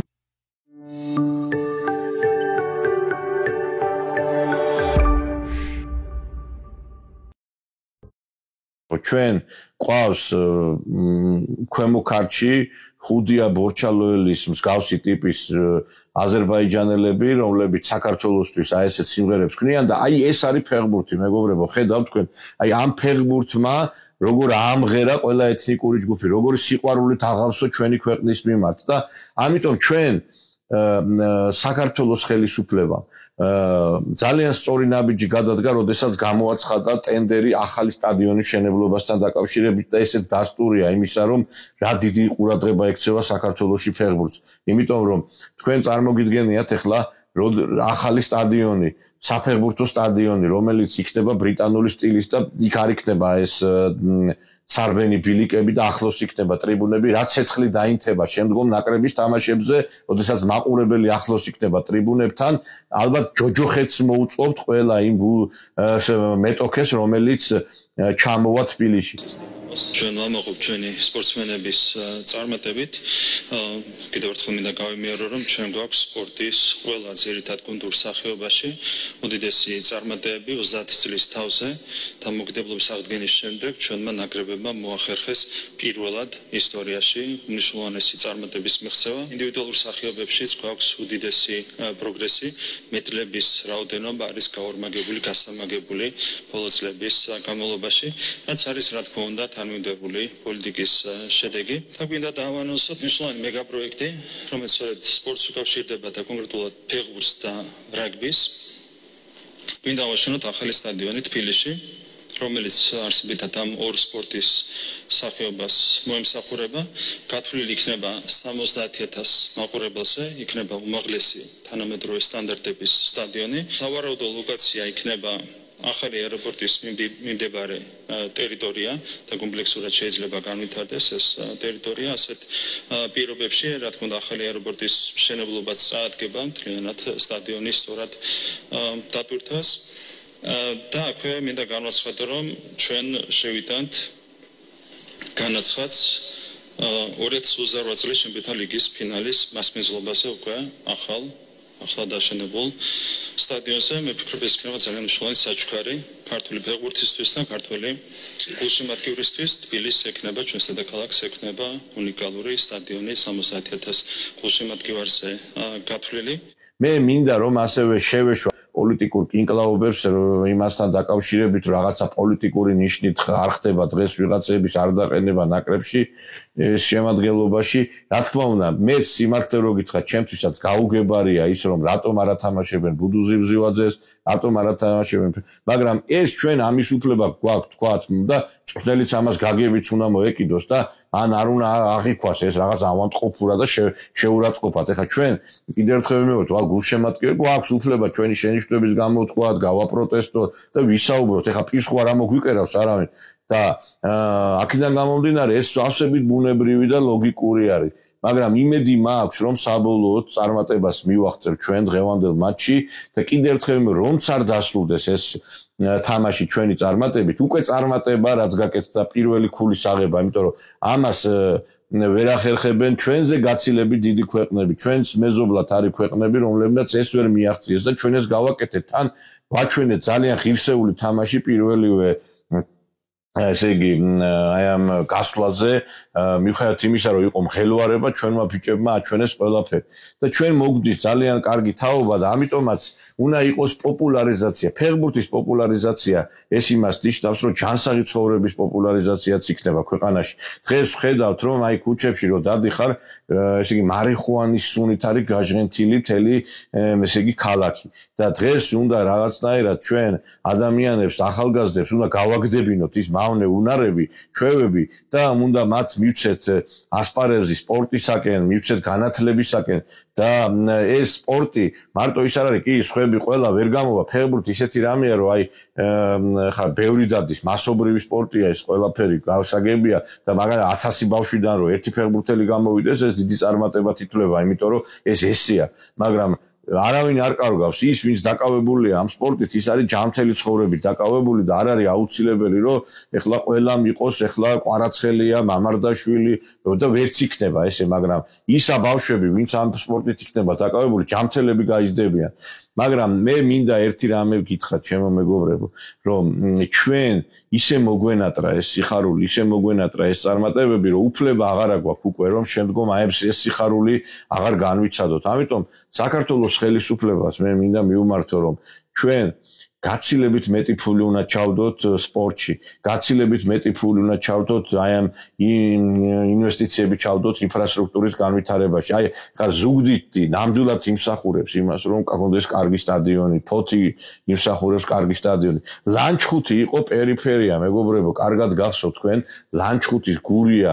ჩვენ ყავს ქვემო ქართლში ხუდია ბორჩალოელის მსგავსი ტიპის აზერბაიჯანელები, რომლებიც საქართველოსთვის აი ესეთ სიმღერებს ქმნიან და აი ეს არის ფეხბურთი, მეგობრებო, ხედავთ თქვენ. აი ამ ფეხბურთმა როგორ ამღერა ყველა ეთნიკური ჯგუფი, როგორი სიყვარულით აღავსო ჩვენი ქვეყნის მიმართ და ამიტომ ჩვენ საქართველოს ხელისუფლებამ ძალიან სწორი ნაბიჯი გადადგა, როდესაც გამოაცხადა ტენდერი ახალი სტადიონის მშენებლობასთან დაკავშირებით და ესეც დასტურია იმისა, რომ რა დიდი ყურადღება ექცევა საქართველოში ფეხბურთს. იმიტომ რომ თქვენ წარმოგიდგენიათ ახლა ახალი სტადიონი, საფეხბურთო სტადიონი, რომელიც იქნება ბრიტანული სტილის და იქ არ იქნება ეს სარბენი ბილიკები და ახლოს იქნება ტრიბუნები, რაც ცეცხლი დაინთება შემდგომ ნაკრების თამაშებზე, როდესაც მაყურებელი ახლოს იქნება ტრიბუნებთან, ალბათ ჯოჯოხეთს მოუწყობთ ყველა იმ მეტოქეს, რომელიც ჩამოვა თბილისში. ჩვენ ვამაყობ ჩვენი სპორტსმენების წარმატებით. კიდევ ერთხელ მინდა გავიმეორო, რომ ჩვენ გვაქვს სპორტის ყველა ძირითად გუნდურ სახეობაში უდიდესი წარმატებები ოცდაათი წლის თავზე და მოგდებლობის აღდგენის შემდეგ ჩვენმა ნაკრებებმა მოახერხეს პირველად ისტორიაში მნიშვნელოვანესი წარმატების მიღწევა. ინდივიდუალურ სახეობებშიც გვაქვს უდიდესი პროგრესი, მეტლების რაოდენობა არის გაორმაგებული, გასამაგებული ბოლო წლების განმავლობაში, რაც არის რა თქმა უნდა თანმიმდევრული პოლიტიკის შედეგი. და გვინდა დავანონსოთ მნიშვნელოვანი მეგაპროექტი, რომელიც სწორედ სპორტს უკავშირდება და კონკრეტულად ფეხბურთს და რაგბის. გვინდა ავაშენოთ ახალი სტადიონი თბილისში, რომელიც არსებითად ამ ორ სპორტის სახეობას მოემსახურება. გათვლილი იქნება სამოცდაათი ათასი მაყურებელზე, იქნება უმაღლესი თანამედროვე სტანდარტების სტადიონი. სავარაუდო ლოკაცია იქნება ახალი აეროპორტის მიმდებარე ტერიტორია და კომპლექსურად შეიძლება განვითარდეს ეს ტერიტორია. ასეთ პირობებში, რა თქმა უნდა, ახალი აეროპორტის მშენებლობაც წაადგება მთლიანად სტადიონის სწორად დატვირთვას. და აქვე მინდა განვაცხადო, რომ ჩვენ შევიტანთ განაცხადს ორი ათას ოცდაოთხ წლის ჩემპიონთა ლიგის ფინალის მასპინძლობაზე უკვე ახალ ახლა დაშენებულ სტადიონზე. მე ვფიქრობ, ეს იქნება ძალიან მნიშვნელოვანი საჩუქარი ქართული ფეხბურთისთვის და ქართული გულშემატკივრისთვის. თბილისს ექნება, ჩვენს დედაქალაქს ექნება უნიკალური სტადიონი სამოცდაათი ათასი გულშემატკივარზე გათვლილი. მე მინდა რომ ასევე შევეშვა პოლიტიკურ კინკლაობებს იმასთან დაკავშირებით, რომ რაღაცა პოლიტიკური ნიშნით არ ხდება დღეს ვიღაცების არ დაყენება ნაკრებში შემადგენლობაში. რა თქმა უნდა, მე სიმართლე რო გითხრა, ჩემთვისაც გაუგებარია ის, რომ რატომ არ ათამაშებენ ბუდუზი ბზივაძეს, რატომ არ ათამაშებენ, მაგრამ ეს ჩვენ ამის უფლება გვაქვს თქვათ და წვრთნელიც ამას გაგებიც უნდა მოეკიდოს და ან არ უნდა აღიქვას ეს რაღაც ავადმყოფურა და შეურაცხყოფათ. ეხლა ჩვენ კიდევ ერთხელ ვიმეორებ, ვალ გულშემატკივარი გვაქვს უფლება ჩვენი შენიშვნების გამო თქვათ, გავაპროტესტოთ და ვისაუბროთ. ეხლა პირს ხო არ მოგვიკერავს არავინ და აქედან გამომდინარე ეს ავსებით ბუნებრივი და ლოგიკური არის. მაგრამ იმედი მაქვს, რომ საბოლოოდ წარმატებას მივაღწევ ჩვენ დღევანდელ მატჩში და კიდევ ერთხელ რომც არ დასრულდეს ეს თამაში ჩვენი წარმატებით, უკვე წარმატება რაც გაკეთდა პირველი ქულის აღება, იმიტომ რომ ამას ვერ ახერხებენ ჩვენზე გაცილებით დიდი ქვეყნები, ჩვენს მეზობლად არის ქვეყნები, რომლებიც ეს ვერ მიაღწიეს და ჩვენ ეს გავაკეთეთ. თან ვაჩვენეთ ძალიან ღირსეული თამაში პირველივე ესე იგი აი ამ გასვლაზე, მიუხედავად იმისა, რომ იყო მხელვარება, ჩვენმა ბიჭებმა აჩვენეს ყველაფერი და ჩვენ მოგდის ძალიან კარგი თაობა და ამიტომაც უნდა იყოს პოპულარიზაცია, ფეხბურთის პოპულარიზაცია. ეს იმას ნიშნავს, რომ ჯანსაღი ცხოვრების პოპულარიზაციაც იქნება ქვეყანაში. დღეს ვხედავთ, რომ აი ქუჩებში რო დადიხარ, ესე იგი მარიხუანის სუნით არის გაჟღენთილი მთელი ესე იგი ქალაქი და დღეს უნდა რაღაცნაირად ჩვენ ადამიანებს, ახალგაზრდებს უნდა გავაგდებინოთ ის მავნე უნარები, ჩვევები და უნდა მათ მივცეთ ასპარეზი სპორტისაკენ, მივცეთ განათლებისაკენ და ეს სპორტი მარტო ის არ არის, კი, სხვები ყველა ვერ გამოვა, ფეხბურთი ისეთი რამეა, რომ აი ხა ბევრი დადის, მასობრივი სპორტია ეს ყველაფერი, გავსაგებია და მაგალითად ათასი ბავშვიდან რომ ერთი ფეხბურთელი გამოვიდეს, ეს დიდი წარმატება ითვლება, იმიტომ რომ ეს ესეა, მაგრამ არავინ არ კარგავს ის, ვინც დაკავებულია ამ სპორტით, ის არის ჯანმრთელი ცხოვრებით დაკავებული და არ არის აუცილებელი, რომ ეხლა ყველამ იყოს, ეხლა ყვარაცხელია, მამარდაშვილი და ვერც იქნება ესე, მაგრამ ისა ბავშვები, ვინც ამ სპორტით იქნება დაკავებული, ჯანმრთელები გაიზრდებიან. მაგრამ მე მინდა ერთი რამე გითხრათ, ჩემო მეგობრებო, რომ ჩვენ ისე მოგვენატრა ეს სიხარული, ისე მოგვენატრა ეს წარმატებები, რომ უფლება აღარ აქვს უკვე, რომ შემდგომ აი ეს სიხარული აღარ განვიცადოთ. ამიტომ საქართველოს ხელისუფლებას მე მინდა მიუმართო, რომ ჩვენ გაცილებით მეტი ფული უნდა ჩავდოთ სპორტში, გაცილებით მეტი ფული უნდა ჩავდოთ აი ამ ინვესტიციები ჩავდოთ ინფრასტრუქტურის განვითარებაში. აი ხა ზუგდიდი ნამდვილად იმსახურებს იმას, რომ გქონდეს კარგი სტადიონი, ფოთი იმსახურებს კარგი სტადიონი. ლანჩხუთი იყო პერიფერია, მეგობრებო, კარგად გახსოვთ თქვენ, ლანჩხუთის გურია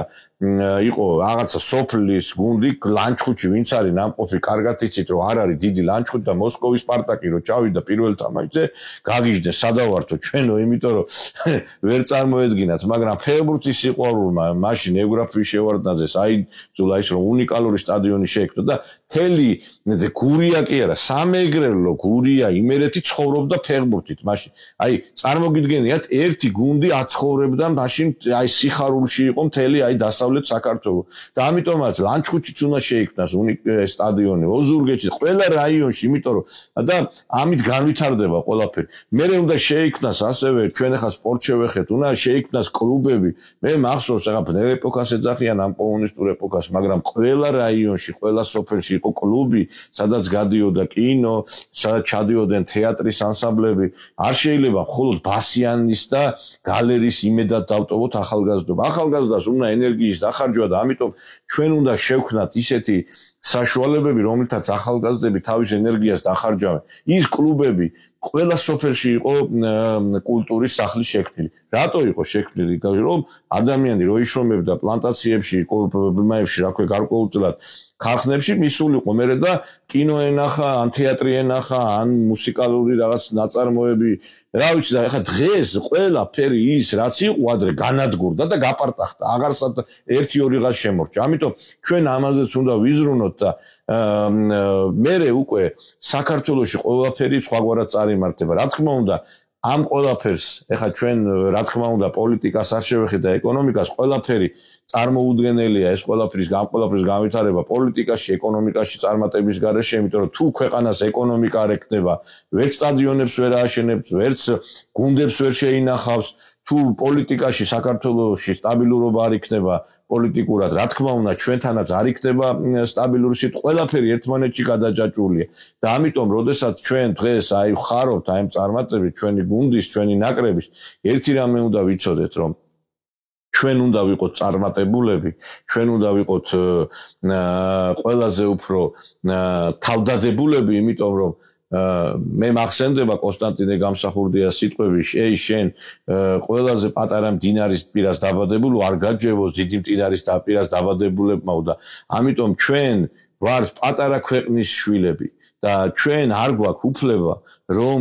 იყო რაღაცა სოფლის გუნდი ლანჩხუთში ვინც არის ნამყოფი კარგად იცით რომ არ არის დიდი ლანჩხუთი და მოსკოვის სპარტაკი რო ჩავიდა პირველ თამაშზე გაგიჟდეს სადავართო ჩვენო იმიტომ რომ ვერ წარმოედგინათ მაგრამ ფეხბურთის სიყვარულმა მაშინ ევროპის შევარდნაძე საიძულა ის რომ უნიკალური სტადიონი შეექმნა და თელი გურია კი არა სამეგრელო გურია იმერეთი ცხოვრობდა ფეხბურთით მაშინ აი წარმოგიდგენიათ ერთი გუნდი აცხოვრებდა მაშინ აი სიხარულში იყო მთელი აი დასავლეთ საქართველო და ამიტომაც ლანჩხუთშიც უნდა შეიქმნას სტადიონი ოზურგეთში ყველა რაიონში იმიტომ რომ და ამით განვითარდება ყველაფერი მე უნდა შეიქმნას ასევე ჩვენ ახლა სპორტ შევეხეთ უნდა შეიქმნას კლუბები მე მახსოვს ახლა ბნელ ეპოქას ეძახიან ამ კომუნისტურ ეპოქას მაგრამ ყველა რაიონში ყველა სოფელში იყო კლუბი სადაც გადიოდა კინო სადაც ჩადიოდნენ თეატრის ანსამბლები არ შეიძლება მხოლოდ ბასიანის და გალერის იმედად დავტოვოთ ახალგაზრდობა ახალგაზრდას უნდა ენერგიის დახარჯვა და ამიტომ ჩვენ უნდა შევქმნათ ისეთი საშუალებები რომელთაც ახალგაზრდები თავის ენერგიას დახარჯავენ ის კლუბები ყველა სოფელში იყო კულტურის სახლი შექმნილი რატო იყო შექმნილი რომ ადამიანი რო იშრომებდა პლანტაციებში ბმებში რა ქვია გარკვეულწილად ქარხნებში მისულიყო მერე და კინო ენახა ან თეატრი ენახა ან მუსიკალური რაღაც ნაწარმოები რა ვიცი და ეხლა დღეს ყველაფერი ის რაც იყო ადრე განადგურდა და გაპარტახდა აღარსად ერთი ორი ღას შემორჩა ამიტომ ჩვენ ამაზეც უნდა ვიზრუნოთ და მერე უკვე საქართველოში ყველაფერი სხვაგვარად წარიმართება რა თქმა უნდა ამ ყველაფერს ეხლა ჩვენ რა თქმა უნდა პოლიტიკას არ შევეხეთ და ეკონომიკას ყველაფერი წარმოუდგენელია ეს ყველაფრის ამ ყველაფრის განვითარება პოლიტიკაში ეკონომიკაში წარმატების გარეშე იმიტომ რომ თუ ქვეყანას ეკონომიკა არ ეკნება ვერც სტადიონებს ვერ ააშენებს ვერც გუნდებს ვერ შეინახავს თუ პოლიტიკაში საქართველოში სტაბილურობა არ იქნება პოლიტიკურად რა თქმა უნდა ჩვენთანაც არ იქნება სტაბილური სიტყვა ყველაფერი ერთმანეთში გადაჯაჭვულია და ამიტომ როდესაც ჩვენ დღეს აი ვხარობთ აი ამ წარმატებით ჩვენი გუნდის ჩვენი ნაკრების ერთი რამე უნდა ვიცოდეთ რომ ჩვენ უნდა ვიყოთ წარმატებულები, ჩვენ უნდა ვიყოთ ყველაზე უფრო თავდადებულები, იმიტომ რომ მე მახსენდება კონსტანტინე გამსახურდიას სიტყვები, შეი შენ ყველაზე პატარა მდინარის პირას დაბადებულო არ გაჯევოს დიდი მდინარის პირას დაბადებულებმაო და ამიტომ ჩვენ ვართ პატარა ქვეყნის შვილები და ჩვენ არ გვაქვს უფლება რომ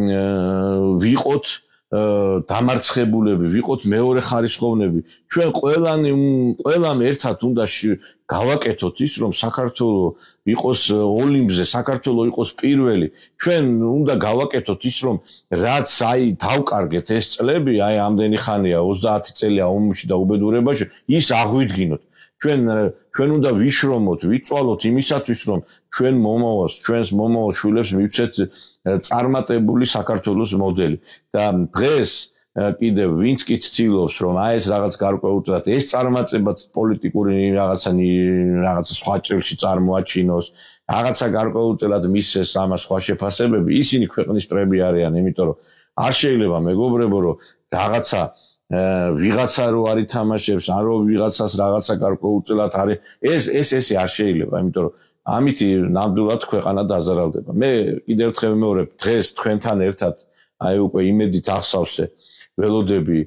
ვიყოთ დამარცხებულები ვიყოთ მეორე ხარისხოვნები ჩვენ ყველანი ყველამ ერთად უნდა გავაკეთოთ ის რომ საქართველო იყოს ოლიმპზე საქართველო იყოს პირველი ჩვენ უნდა გავაკეთოთ ის რომ რაც აი დავკარგეთ ეს წლები აი ამდენი ხანია ოცდაათი წელია ომში და უბედურებაში ის აღვიდგინოთ ჩვენ ჩვენ უნდა ვიშრომოთ ვიწვალოთ იმისათვის რომ ჩვენ მომავალს ჩვენს მომავალ შვილებს მივცეთ წარმატებული საქართველოს მოდელი და დღეს კიდევ ვინც კი ცდილობს რომ აი ეს რაღაც გარკვეულწილად ეს წარმატებაც პოლიტიკური რაღაცა რაღაცა სხვა ჭრილში წარმოაჩინოს რაღაცა გარკვეულწილად მისცეს ამას სხვა შეფასებები ისინი ქვეყნის მტრები არიან იმიტომ რომ არ შეიძლება მეგობრებო რომ რაღაცა ვიღაცა რო არ ითამაშებს ან რო ვიღაცას რაღაცა გარკვეულწილად არის ეს ეს ესე არ შეიძლება იმიტომ რომ ამითი ნამდვილად ქვეყანა დაზარალდება მე კიდევ ერთხელ ვიმეორებ დღეს თქვენთან ერთად აი უკვე იმედით ახსავსე ველოდები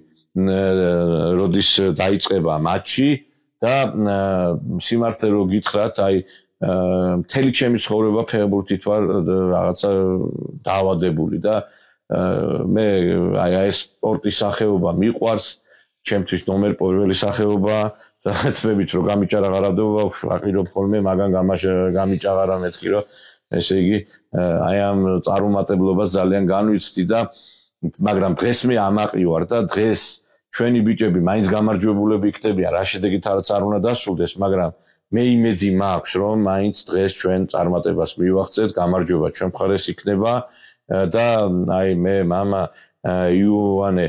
როდის დაიწყება მატჩი და სიმართლე რო გითხრათ აი მთელი ჩემი ცხოვრება ფეხბურთით ვარ რაღაცა დაავადებული და მე აი ეს სპორტის სახეობა მიყვარს ჩემთვის ნომერ პირველი სახეობა და თვებით რომ გამიჭარა ღარადობა ვაყირობ ხოლმე მაგან გამიჭაღარა მეთქი რომ ესე იგი აი ამ წარუმატებლობას ძალიან განვიცდი და მაგრამ დღეს მე ამაყი ვარ და დღეს ჩვენი ბიჭები მაინც გამარჯვებულები იქნებიან რა შედეგით არც არ უნდა დასრულდეს მაგრამ მე იმედი მაქვს რომ მაინც დღეს ჩვენ წარმატებას მივახცეთ გამარჯვება ჩვენ მხარეს იქნება და აი მე мама იოანე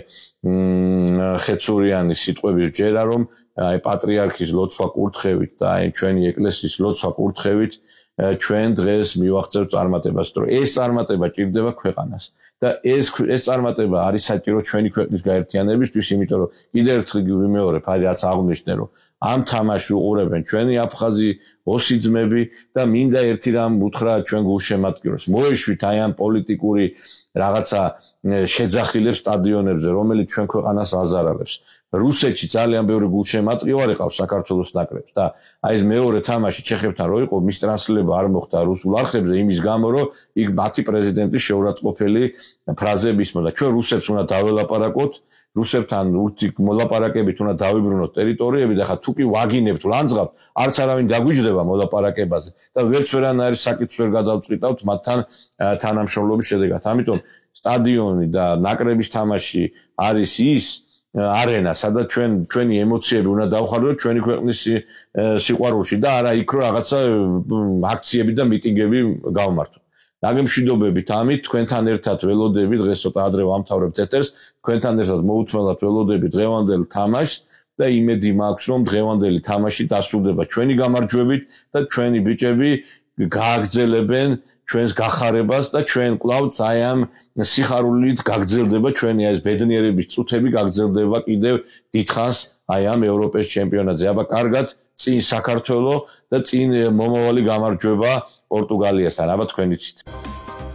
ხეცურიანის სიტყვები ვჯერა რომ აი პატრიარქის ლოცვა კურთხევით და აი ჩვენი ეკლესიის ლოცვა კურთხევით ჩვენ დღეს მივახცევთ წარმატებას რომ ეს წარმატება ჭირდება ქვეყანას და ეს ეს წარმატება არის საჭირო ჩვენი ქვეყნის გაერთიანებისთვის იმიტომ რომ კიდევ ერთხელ ვიმეორებ აი რაც აღნიშნე რომ ამ თამაშს უყურებენ ჩვენი აფხაზი ოსი ძმები და მინდა ერთი რამ უთხრა ჩვენ გულშემატკივრებს მოეშვით აი ამ პოლიტიკური რაღაცა შეძახილებს სტადიონებზე რომელიც ჩვენ ქვეყანას აზარალებს რუსეთში ძალიან ბევრი გულშემატყივარი ყავს საქართველოს ნაკრებს და აი ეს მეორე თამაში ჩეხებთან რო იყო მის ტრანსლირება არ მოხდა რუსულ არხებზე იმის გამო რომ იქ მათი პრეზიდენტის შეურაცხყოფელი ფრაზები ისმოდა ჩვენ რუსებს უნდა დაველაპარაკოთ რუსებთან ურთი მოლაპარაკებით უნდა დავიბრუნოთ ტერიტორიები და ხა თუ კი ვაგინებთ ლანძღავთ არც არავინ დაგვიჯდება მოლაპარაკებაზე და ვერც ვერანაირი საკითხს ვერ გადავწყვიტავთ მათთან თანამშრომლობის შედეგად ამიტომ სტადიონი და ნაკრების თამაში არის ის არენა სადაც ჩვენ ჩვენი ემოციები უნდა დავხარდოთ ჩვენი ქვეყნის სიყვარულში და არა იქ რომ რაღაცა აქციები და მიტინგები გავმართოთ დაგემშვიდობებით ამით თქვენთან ერთად ველოდები დღეს ცოტა ადრე ვამთავრებთ ეთერს თქვენთან ერთად მოუთმელად ველოდები დღევანდელ თამაშს და იმედი მაქვს რომ დღევანდელი თამაში დასრულდება ჩვენი გამარჯვებით და ჩვენი ბიჭები გააგრძელებენ ჩვენს გახარებას და ჩვენ კვლავ აი ამ სიხარულით გაგრძელდება ჩვენი ეს ბედნიერების წუთები გაგრძელდება კიდევ დიდხანს აი ამ ევროპის ჩემპიონატზე. აბა კარგად წინ საქართველო და წინ მომავალი გამარჯვება პორტუგალიასთან. აბა თქვენიცით.